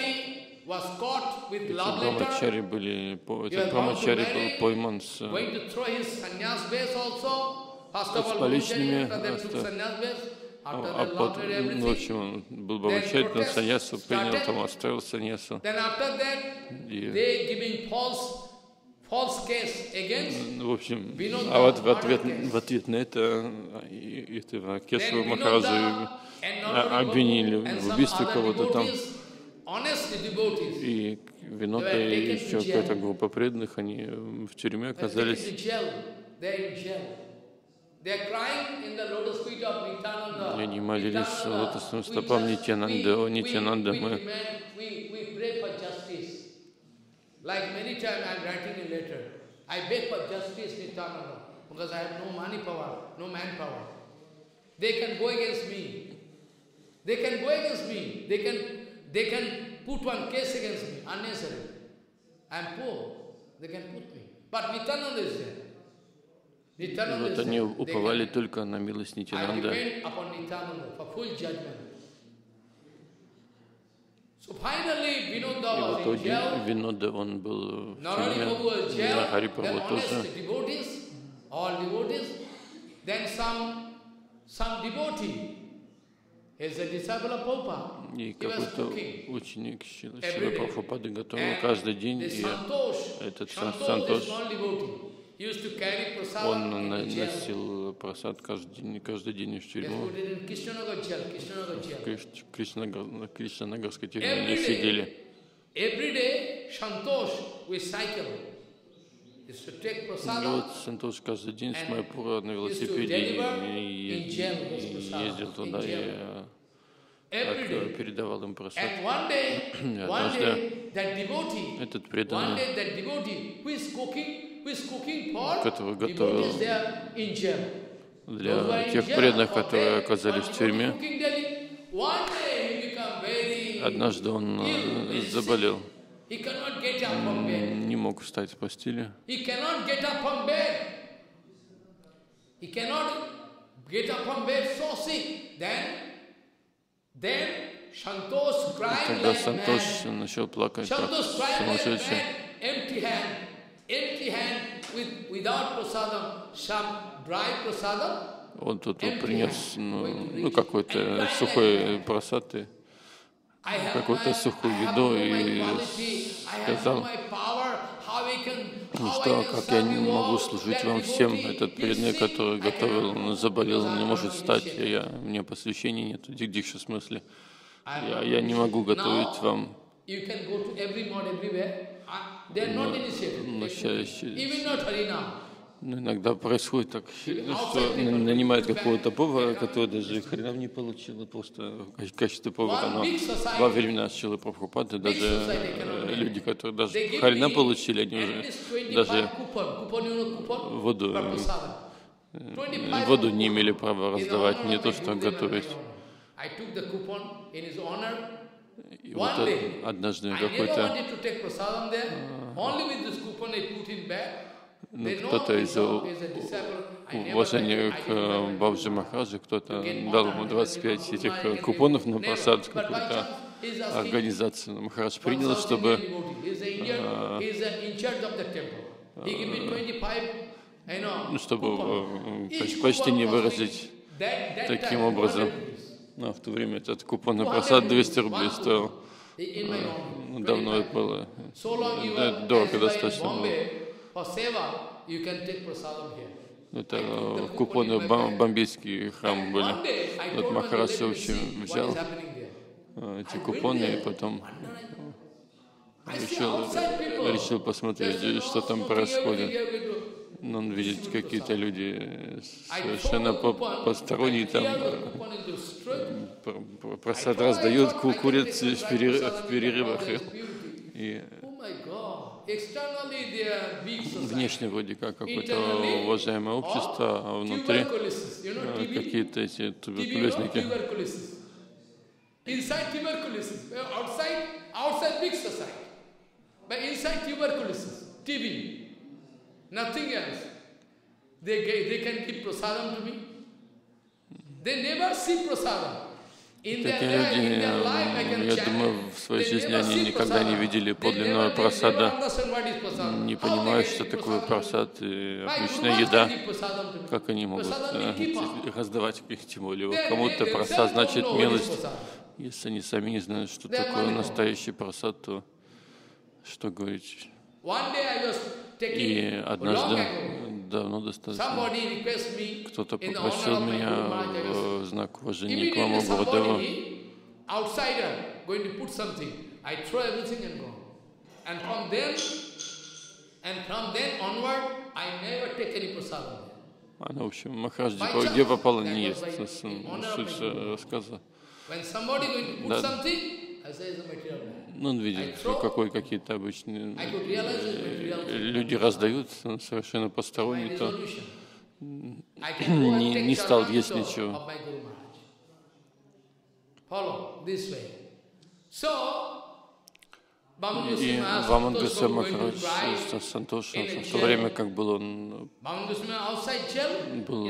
S2: брамачари были, этот брамачари был пойман с, с поличными, а, а под ночью он был брамачари, но саньясу принял, там оставил саньясу. И, в общем, а вот в ответ, в ответ на это этого Кешава Махараджа обвинили в убийстве кого-то там. И Винода и еще какая-то группа преданных, они в тюрьме оказались. И они молились лотосным стопам Нитьянанды. О, Нитьянанда, мы
S1: like many times I am writing a letter, I beg for justice Nityananda because I have no money power, no manpower. They can go against me. They can go against me. They can, they can put one case against me, unnecessary. I am poor. They can put me. But Nityananda is there. Nityananda is there.
S2: Вот они уповали только на милость Нитьянанда.
S1: I depend upon Nityananda for full judgment. So finally, Vinoda
S2: И в
S1: was in
S2: итоге
S1: jail.
S2: Винода, он был в
S1: Not only Prabhu was
S2: тюрьме,
S1: jail,
S2: Нарахари
S1: then
S2: Прабху тоже.
S1: honest devotees, all devotees. Then some, some devotee, he is a disciple of Prabhupada.
S2: И
S1: He was
S2: какой-то
S1: cooking.
S2: ученик Шрила
S1: every day.
S2: Прабхупады готовил
S1: And
S2: каждый день,
S1: this
S2: и
S1: Santosh,
S2: этот
S1: Santosh,
S2: Сантош,
S1: the small devotee, used to carry prasadam
S2: он
S1: in the jail.
S2: носил просад каждый день, каждый день в
S1: He
S2: тюрьму.
S1: put it in Krishnanagar jail, Krishnanagar jail.
S2: В Кришнагар- Кришнанагарской тюрьме
S1: Every
S2: они
S1: day,
S2: сидели.
S1: every day, Santosh will cycle. He used to take
S2: И
S1: prasadam.
S2: вот Сантош каждый день с Майпура на велосипеде
S1: deliver
S2: и,
S1: in
S2: и-
S1: jail this
S2: и
S1: prasadam,
S2: ездил
S1: in
S2: туда и
S1: jail.
S2: э,
S1: Every
S2: так,
S1: day.
S2: передавал им просад.
S1: And one day,
S2: И
S1: one
S2: однажды
S1: day, that devotee,
S2: этот
S1: one
S2: преданный,
S1: day that devotee who is cooking, who is cooking for
S2: который готовил
S1: devotees there in jail. Those who are
S2: для
S1: in
S2: тех
S1: jail
S2: преданных,
S1: for
S2: которые
S1: day,
S2: оказались
S1: one
S2: в тюрьме,
S1: devotee cooking daily. One day he become very
S2: однажды он
S1: ill,
S2: э,
S1: very sick.
S2: заболел,
S1: He cannot get up from bed.
S2: не мог встать с постели.
S1: He cannot get up from bed. He cannot get up from bed, so sick. Then, then Santosh cried
S2: Тогда
S1: like
S2: Сантош
S1: mad.
S2: начал плакать как
S1: Santosh cried like
S2: сумасшедший.
S1: mad, empty hand, empty hand with without prasadam, some dry prasadam.
S2: Он тут вот принес ну, ну, какой-то сухой просад и
S1: I have
S2: какую-то
S1: my-
S2: сухую
S1: I have
S2: еду
S1: no my
S2: и
S1: quality, I have
S2: сказал,
S1: no my power, how I can,
S2: ну
S1: how I
S2: что,
S1: can
S2: как я
S1: serve
S2: не
S1: you
S2: могу
S1: all.
S2: служить
S1: That
S2: вам всем,
S1: devotee,
S2: этот
S1: he
S2: преданный,
S1: sick,
S2: который
S1: I
S2: готовил,
S1: cannot
S2: он
S1: do,
S2: заболел,
S1: because
S2: не
S1: I
S2: может
S1: am
S2: встать,
S1: initiated.
S2: я, у меня посвящения нет, в дикше смысле.
S1: I am
S2: Я,
S1: not
S2: я не могу
S1: initiated.
S2: готовить
S1: Now,
S2: вам.
S1: you can go to every mod everywhere. Uh, They are not initiated.
S2: ну,
S1: They-
S2: ща- ща-
S1: Even not Harinam.
S2: Ну, иногда происходит так, ну, что на- нанимают какого-то повара, который даже хренам не получил, просто в качестве повара. Но во времена Шрилы Прабхупады даже э, люди, которые даже
S1: They give
S2: харина
S1: me
S2: получили, они
S1: at
S2: уже
S1: least twenty-five
S2: даже
S1: coupon. Coupon, you know, coupon?
S2: воду,
S1: For prasadam.
S2: э,
S1: twenty-five
S2: воду не
S1: coupon.
S2: имели права
S1: In
S2: раздавать,
S1: honor
S2: не
S1: of
S2: то
S1: my
S2: что
S1: Gurudev and
S2: готовить.
S1: my honor. I took the coupon in his honor.
S2: И вот
S1: One day,
S2: однажды
S1: I never
S2: какой-то
S1: wanted to take prasadam there. Only with this coupon I put in bag.
S2: ну,
S1: They know
S2: кто-то
S1: me
S2: из
S1: now as a disciple. I never
S2: уважения
S1: tried- I
S2: к
S1: didn't
S2: э,
S1: buy my
S2: Бабджи
S1: coupon.
S2: Махараджи, кто-то
S1: To get
S2: дал
S1: honor,
S2: ему
S1: because
S2: двадцать пять
S1: in
S2: этих
S1: Mumbai I
S2: э,
S1: can
S2: купонов
S1: give
S2: на
S1: never.
S2: просад
S1: But by
S2: какой-то
S1: chance, he's asking
S2: организации. Махарадж
S1: from
S2: принял,
S1: South
S2: чтобы
S1: Indian devotee. He's a Indian, he's a in charge of the temple. He gave me twenty-five, you know,
S2: ну, чтобы
S1: coupon.
S2: э,
S1: Each
S2: поч- почти
S1: coupon
S2: не
S1: cost me
S2: выразить
S1: that- that
S2: таким
S1: time
S2: образом.
S1: one hundred rupees.
S2: Ну, в то время этот купон на
S1: two hundred
S2: просад
S1: rupees,
S2: двести
S1: one
S2: рублей
S1: coupon.
S2: стоил.
S1: In my honor,
S2: Ну, давно это
S1: twenty-five.
S2: было.
S1: So long you
S2: Да,
S1: are
S2: дорого
S1: as by
S2: достаточно было.
S1: Bombay for seva, you can take prasadam here.
S2: Это
S1: I took the
S2: э,
S1: coupon
S2: купоны
S1: in my
S2: бом-
S1: bag.
S2: бомбейские храмы
S1: And
S2: были.
S1: one day I
S2: Вот
S1: told my
S2: Махарадж
S1: relative,
S2: вообще
S1: see what
S2: взял
S1: is happening there.
S2: э, эти
S1: I went
S2: купоны и
S1: there.
S2: потом
S1: I see
S2: решил,
S1: outside people.
S2: решил посмотреть,
S1: There's no
S2: что там
S1: smoking,
S2: происходит.
S1: everything, everything.
S2: Но он видит какие-то люди
S1: I
S2: совершенно
S1: throw the
S2: по-
S1: coupon,
S2: посторонние,
S1: I
S2: там
S1: tear the
S2: э,
S1: coupon into straight.
S2: пр- пр- просад раздают, ку- курят в переры- в перерывах. И
S1: Oh my God.
S2: Внешне вроде как какое-то уважаемое общество, а внутри какие-то эти туберкулезники.
S1: Inside tuberculosis, outside, outside big society, but inside tuberculosis, T B, nothing else. They, they can give prasadam to me. They never see prasadam.
S2: Такие люди, я думаю, в своей жизни они никогда не видели подлинного прасада, не понимают, что такое прасад и обычная еда, как они могут раздавать их, тем более кому-то прасад значит милость. Если они сами не знают, что такое настоящий прасад, то что говорить? И однажды, давно достаточно, кто-то попросил меня в знак уважения к Маму Гурудеву она, в общем, Махарадж, где попало, не ест. Суть рассказа. Да. Ну, он видит, что какой какие-то обычные люди раздают, он совершенно посторонний, то не, не стал есть ничего. И Ваман Госвами Махарадж с Сантошем, в то время как был он был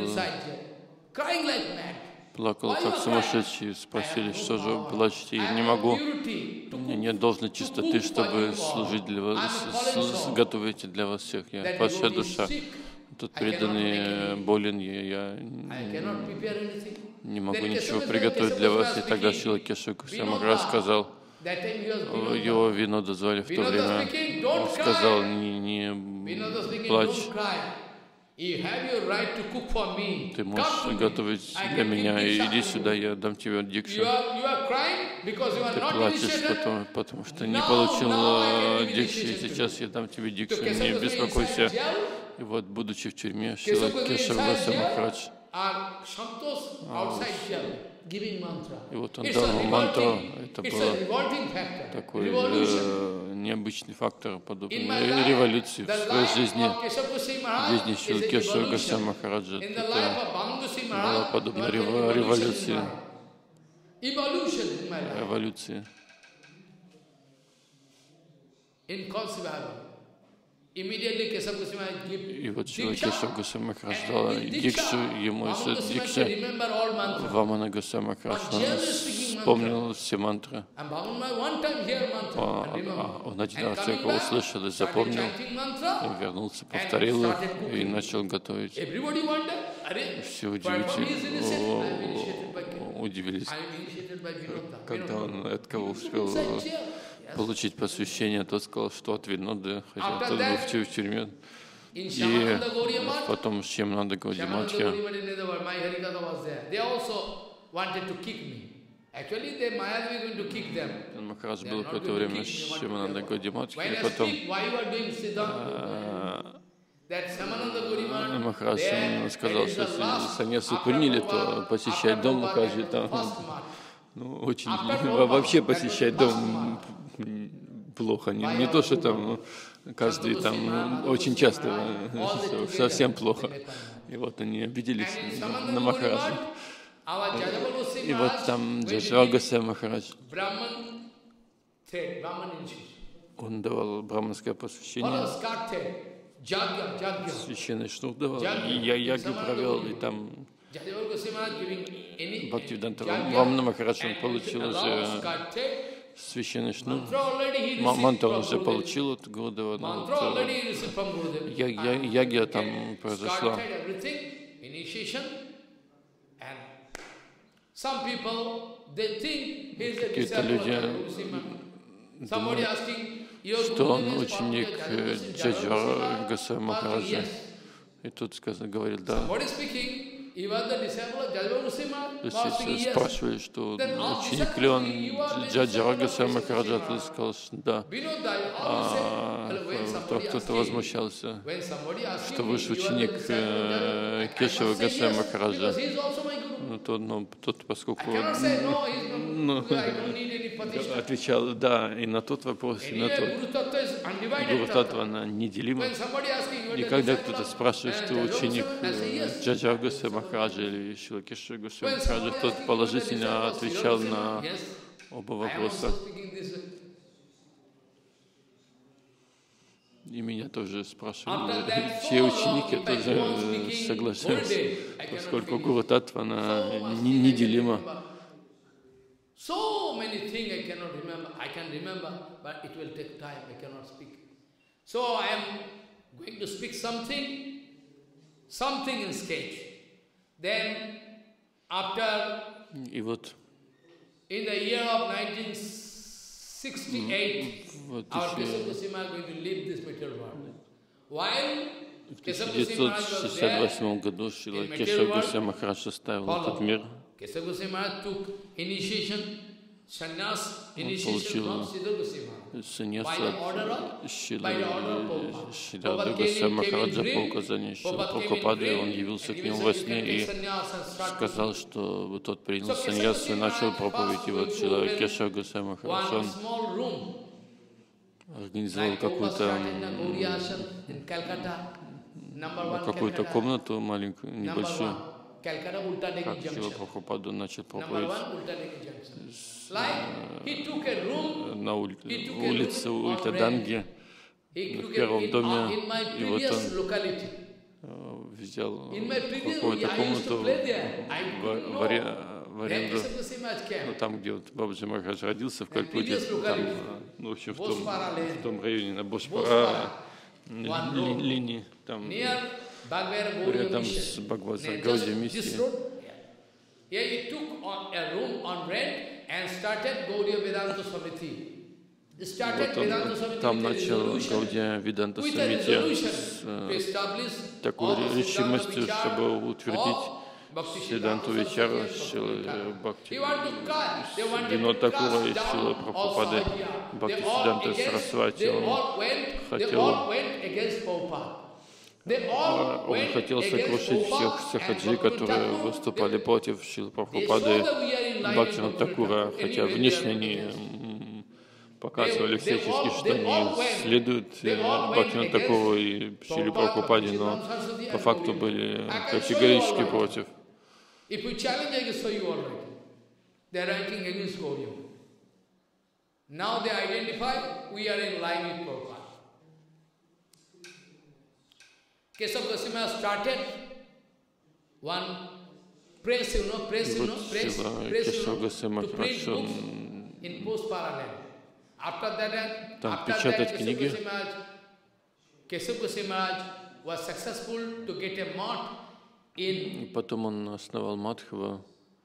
S2: плакал как сумасшедший, спросили, что же вы плачете, я не могу, у меня нет должной чистоты, чтобы служить для вас, готовить для вас всех, я падшая душа, тут преданный болен, я не могу ничего приготовить для вас. И тогда Шрила Кешава Госвами Махарадж сказал, его Винода звали в то время, он сказал, не, не плачь, ты можешь готовить для меня, иди сюда, я дам тебе дикшу. Ты плачешь, потому, потому что не получил дикшу, и сейчас я дам тебе дикшу, не беспокойся. И вот, будучи в тюрьме, Шрила Кешава Госвами Махарадж, и вот он дал ему мантру, это был такой э, необычный фактор, подобный революции в своей жизни, в жизни Шрилы Кешава Госвами Махараджа. Это было подобно революции. Революции. И вот Шрила Кешава Госвами Махарадж дал дикшу ему, из дикши Вамана Госвами Махарадж, он вспомнил все мантры. Он один раз только услышал и запомнил, и вернулся, повторил их и начал готовить. Все удивились, когда он от кого успел получить посвящение, тот сказал, что от Виноды, хотя тот был в тюрьме. И потом с чем надо Гауди Матхи. Махарадж был какое-то время с Шимананда Гауди Матхи, и потом Махарадж сказал, что если саньясу приняли, то посещать дом каждый там. Ну, очень, вообще посещать дом плохо, не, не то, что там каждый там очень часто, совсем плохо. И вот они обиделись на Махараджа. И вот там Джаджава Госвами Махарадж, он давал браманское посвящение, священный шнур давал, и я ягу провел, и там Бхактивиданта Вамана Махарадж, он получил уже священный шнур, мантру он уже получил от Гурудева, но вот, я, я, ягья там произошла. Какие-то люди думают, что он ученик Джаджава Госвами Махараджа. И тут сказано, говорит, да. То есть спрашивали, что ученик ли он Джаджава Госвами Махараджа, тут сказал, что да. А кто-то возмущался, что вы же ученик Кешава Госвами Махараджа. Ну, то, но тот, поскольку
S1: I cannot say, no, he's
S2: ну,
S1: not, I don't need any Pratishtha.
S2: отвечал да и на тот вопрос, и на
S1: Anyway,
S2: тот.
S1: Guru Tattva is undivided
S2: Гуру Татва,
S1: Tattva.
S2: она неделима.
S1: When somebody asking, you are
S2: И
S1: the
S2: когда
S1: disciple
S2: кто-то
S1: of
S2: спрашивает,
S1: uh,
S2: что
S1: Jaja
S2: ученик
S1: Goswami, I say, yes.
S2: Джаджа Госвами Махараджа или Шрила Кешава Госвами
S1: When
S2: Махараджа,
S1: somebody
S2: тот
S1: asking, you are the
S2: положительно
S1: disciple of
S2: отвечал
S1: Srila
S2: на
S1: Goswami, yes.
S2: оба
S1: I am
S2: вопроса.
S1: also speaking this way.
S2: И меня тоже спрашивали,
S1: After that,
S2: все
S1: so
S2: ученики
S1: long, if I
S2: тоже
S1: go on
S2: э,
S1: speaking
S2: соглашаются,
S1: whole day, I cannot
S2: поскольку
S1: finish.
S2: Гуру Татва, она
S1: So much
S2: не-
S1: thing I
S2: неделима.
S1: can remember. So many things I cannot remember. I can remember, but it will take time. I cannot speak. So I am going to speak something, something in sketch. Then, after,
S2: И вот
S1: in the year of nineteen sixty-eight,
S2: вот
S1: our
S2: еще
S1: Keshav Goswami are going to leave this material world. While
S2: в
S1: Keshav
S2: тысяча
S1: Goswami
S2: девятьсот
S1: was
S2: шестьдесят
S1: there,
S2: восьмом году Шрила
S1: in material
S2: Кешава
S1: world,
S2: Госвами Махарадж оставил
S1: follow.
S2: этот мир,
S1: Keshav Goswami Maharaj took initiation, sannyas,
S2: он
S1: initiation
S2: получил
S1: from Siddhar Goswami Maharaj.
S2: саньяс
S1: By the order of,
S2: от
S1: by the order of Prabhupada.
S2: Шрила
S1: Prabhupada
S2: Госвами
S1: came in
S2: Махараджа
S1: dream,
S2: по указанию Шрила
S1: Prabhupada came in
S2: Прабхупады,
S1: dream,
S2: он явился
S1: and
S2: к
S1: he
S2: нему
S1: said,
S2: во
S1: "You can
S2: сне
S1: take
S2: и
S1: sannyas and start to
S2: сказал, что вот тот принял
S1: So,
S2: саньяс и
S1: Keshav
S2: начал
S1: Goswami
S2: проповедь. И вот
S1: Maharaj
S2: Шрила
S1: first
S2: Кешава Госвами Махарадж,
S1: one
S2: он
S1: small room,
S2: организовал
S1: like Prabhupada
S2: какую-то
S1: started in the Gauri Ashram in Calcutta, number one
S2: какую-то
S1: Calcutta,
S2: комнату маленькую,
S1: number
S2: небольшую,
S1: one, Calcutta Ulta Degi
S2: как Шрила
S1: Junction.
S2: Прабхупада начал
S1: Number
S2: проповедь
S1: one, Ulta Degi Junction. Like, he took a room,
S2: на ули-
S1: he took a
S2: улице
S1: room on
S2: Ульта-Данги,
S1: he
S2: в
S1: took a
S2: первом
S1: in,
S2: доме,
S1: in my
S2: и вот
S1: previous
S2: он
S1: locality.
S2: э, взял
S1: In my previous,
S2: какую-то
S1: I used to
S2: комнату
S1: play there. I
S2: в,
S1: couldn't
S2: в
S1: know.
S2: аре- в
S1: Then
S2: аренду,
S1: Keshav Goswami Maharaj
S2: ну,
S1: came.
S2: там, где вот Бабаджи Махарадж родился, в
S1: And
S2: Калькутте,
S1: previous
S2: там,
S1: locality,
S2: э, ну, в общем, в том,
S1: Bosphara lane.
S2: в том районе на Бошпара
S1: Bosphara, one
S2: ли-
S1: road.
S2: линии, там
S1: Near Bagwera Gaudiya
S2: рядом
S1: Mission.
S2: с Бхагаватсой
S1: Near
S2: Гаудия
S1: just this
S2: Миссии.
S1: road. Here he took on a room on rent and started Gaudiya Vedanta Samiti. He started
S2: Вот
S1: Vedanta
S2: он
S1: Samiti
S2: там
S1: with a
S2: начал
S1: resolution.
S2: Гаудия Веданта
S1: With a
S2: Самити
S1: resolution
S2: с
S1: to
S2: э,
S1: establish
S2: такой
S1: all the
S2: решимостью,
S1: Siddhanta
S2: чтобы
S1: Vichar
S2: утвердить
S1: of Bhakti
S2: Сиданту
S1: Siddhanta
S2: Вичару,
S1: Saraswati and
S2: Шрилы
S1: Bhakti
S2: Бхакти,
S1: They want to cut, they wanted
S2: Вино
S1: to
S2: Такура и
S1: cast
S2: Шрила
S1: down all
S2: Прабхупады,
S1: Sahajya.
S2: Бхакти
S1: They all
S2: Сиданта
S1: against,
S2: Сарасвати,
S1: they
S2: он
S1: all went, they
S2: хотел
S1: all went against Prabhupada. They all
S2: Он
S1: went
S2: хотел
S1: against
S2: сокрушить всех
S1: Prabhupada and
S2: сахаджи,
S1: Bhakti
S2: которые
S1: Thakur.
S2: выступали
S1: They-
S2: против Шрилы
S1: They
S2: Прабхупады,
S1: saw that we are in line with
S2: Бхактина
S1: Bhakti
S2: Такура,
S1: Thakur.
S2: хотя
S1: Anyway,
S2: внешне
S1: they are
S2: они
S1: against.
S2: м, показывали
S1: They- they
S2: всячески,
S1: all-
S2: что
S1: they all
S2: они
S1: went-
S2: следуют
S1: they all went
S2: Бхактину
S1: against
S2: Такуру и Шриле
S1: Prabhupada,
S2: Прабхупаде, но
S1: Bhakti Siddhanta
S2: по
S1: and
S2: факту
S1: Gauriya.
S2: были
S1: I can show you
S2: категорически
S1: all right.
S2: против.
S1: If you challenge, I can show you already. They are writing against Gauriya. Now they identify we are in line with Prabhupada. Keshav Goswami started one press, you know, press, you
S2: Вот
S1: know, press,
S2: Шрила
S1: press, you
S2: Кешава
S1: know,
S2: Госвами
S1: to print
S2: Махарадж,
S1: books
S2: он
S1: in post-parallel. After that,
S2: Там
S1: after
S2: печатать
S1: that, Keshav
S2: книги.
S1: Goswami Maharaj, Keshav Goswami Maharaj was successful to get a mart in
S2: И потом он основал Мадхава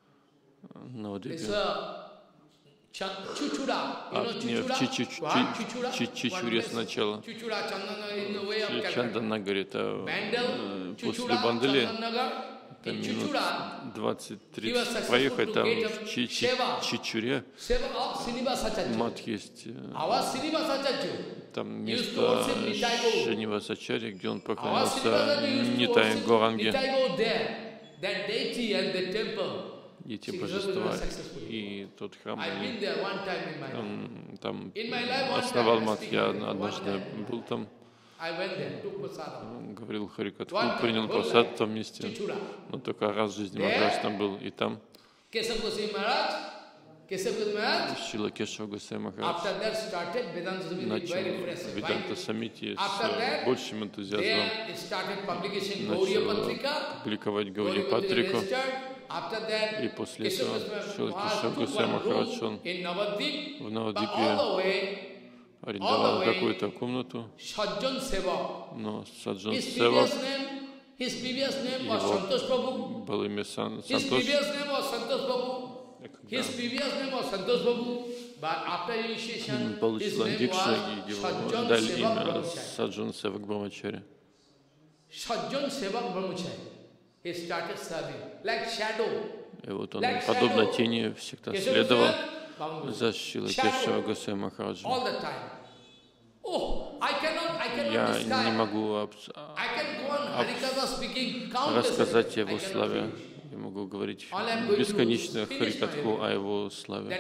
S2: на
S1: this
S2: Удипе.
S1: uh, Ch- Chuchura. You
S2: А,
S1: know
S2: не, в
S1: Chuchura?
S2: Чи-
S1: What?
S2: Чи-
S1: Chuchura?
S2: Чи- Чичуре
S1: One place.
S2: сначала.
S1: Chuchura, Chandanagar in the way of Calcutta.
S2: Чанданагаре, это
S1: Bandel,
S2: э, после
S1: Chuchura,
S2: Бандели,
S1: Chandanagar.
S2: там
S1: In
S2: минут
S1: Chuchura,
S2: двадцать
S1: he was
S2: тридцать
S1: successful
S2: проехать,
S1: to
S2: там
S1: get
S2: в
S1: a
S2: Чи- Чи-
S1: Sheva.
S2: Чичуре
S1: Seva of Srinivasacharya.
S2: мат есть, э,
S1: Our Srinivasacharya
S2: там
S1: used to
S2: место
S1: worship Nitai Gaur.
S2: Шринивасачари, где он
S1: Our
S2: поклонялся
S1: Srinivasacharya used to
S2: Нитай
S1: worship
S2: Горанге,
S1: Nitai Gaur there. That deity and the temple.
S2: эти
S1: Sri Krishna
S2: божества
S1: was successful.
S2: и тот храм.
S1: I've been there one time in my life.
S2: Там, там
S1: In my life, one
S2: основал
S1: time, I
S2: мат,
S1: speak
S2: я
S1: in it,
S2: однажды
S1: one time.
S2: был там,
S1: I went there, took prasadam.
S2: говорил Харикатху,
S1: One
S2: принял
S1: time,
S2: просад
S1: whole
S2: в том месте.
S1: Chichura.
S2: Но только раз в жизни
S1: There?
S2: Махарадж там был, и там
S1: Keshav Goswami Maharaj, Keshav Goswami Maharaj,
S2: Шрила Кешава Госвами Махарадж
S1: after that started Vedanta Samiti
S2: начал
S1: very fresh.
S2: Веданта Самити
S1: After
S2: с
S1: that,
S2: большим энтузиазмом,
S1: there it started publication Gauriya
S2: начал
S1: Patrika.
S2: публиковать Гауди
S1: Gauriya Patrika
S2: Патрику.
S1: registered. After that,
S2: И после
S1: Keshav
S2: этого
S1: Goswami
S2: Шрила
S1: Maharaj
S2: Кешава
S1: took
S2: Госвами
S1: one
S2: Махарадж,
S1: room
S2: он
S1: in Navadvip,
S2: в
S1: but
S2: Навадвипе
S1: all the way,
S2: арендовал
S1: all the way,
S2: какую-то комнату,
S1: Sajjan Seva.
S2: но Саджан
S1: His
S2: Сева,
S1: previous name, his previous name was
S2: Его
S1: Santosh Prabhu.
S2: было имя Сан-
S1: His
S2: Сантош.
S1: previous name was Santosh Prabhu.
S2: Когда
S1: His previous name was Santosh Prabhu, but after initiation,
S2: он
S1: his
S2: получил
S1: name
S2: андикши,
S1: was
S2: его
S1: Sajjan
S2: дали
S1: Sevak
S2: имя
S1: Brahmachari.
S2: Саджан Севак Брамачари.
S1: Sajjan Sevak Brahmachari. He started serving like shadow.
S2: И вот он,
S1: Like
S2: подобно
S1: shadow.
S2: тени, всегда
S1: Keshav
S2: следовал
S1: Goswami,
S2: за Шрилой
S1: Shadow.
S2: Кешава Госвами Махараджем.
S1: all the time. Oh, I cannot, I cannot
S2: Я не
S1: describe.
S2: могу абс-
S1: I can go on Harikatha speaking countless.
S2: рассказать о
S1: I
S2: его
S1: cannot
S2: славе,
S1: finish.
S2: Я могу говорить бесконечно Харикатху о его славе.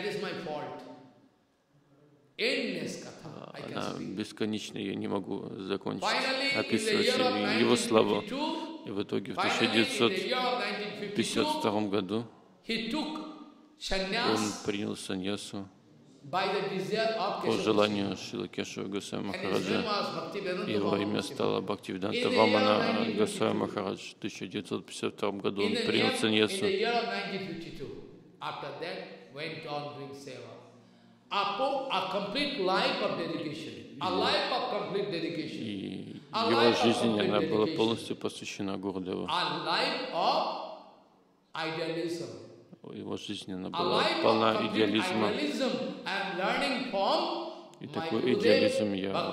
S2: Она бесконечна, я не могу закончить описывать его славу. И в итоге в тысяча девятьсот пятьдесят втором году он принял саньясу по желанию Шрилы Кешава Госвами Махараджа. Его имя стало Бхактивиданта Вамана Госвами Махарадж. В тысяча девятьсот пятьдесят втором году он принял саньясу. И его жизнь, она была полностью посвящена Гурудеву. Его жизнь, она была полна идеализма. И такой идеализм я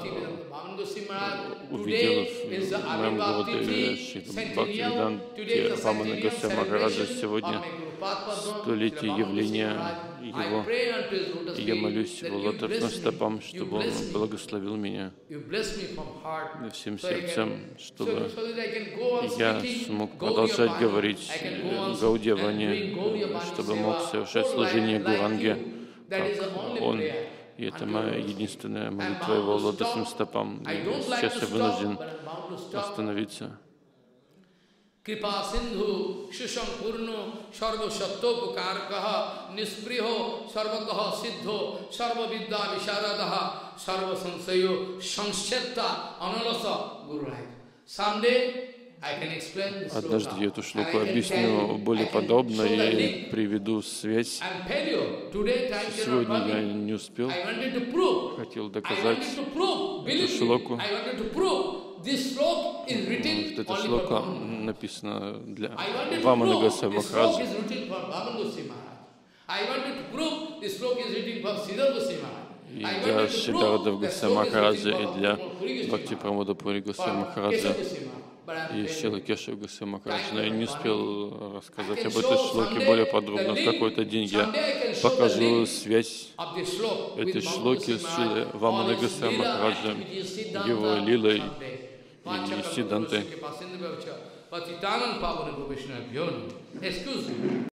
S2: увидел в моем Гурудеве Шри Бхактивиданте Вамана Госвами Махараджа сегодня, столетие явления его. И я молюсь его лотосным стопам, чтобы он благословил меня всем сердцем, чтобы я смог продолжать говорить Гаудия-вани, чтобы мог совершать служение Гуранге, как он. И это моя единственная молитва его лотосным стопам. И сейчас я вынужден остановиться.
S1: Kripa Sindhu Shishampurno Sarva Sattopakarakaha Nispriho Sarvataha Siddho Sarva Vidya Visharadaha Sarva Sansayo Sanschetta Analasa Guru Rai. Someday I can explain this.
S2: Однажды я эту шлоку объясню более подробно и приведу связь. Сегодня я не успел. Хотел доказать эту шлоку. Вот эта шлока написана для Вамана Госвами Махараджа. И для Шридарадев Госвами Махараджа, и для Бхакти Прамода Пури Госвами Махараджа, и Шрила Кешава Госвами Махараджа. Но я не успел рассказать об этой шлоке более подробно. В какой-то день я покажу связь этой шлоки с Шрилой Вамана Госвами Махараджа, его лилой и Сиддхантой.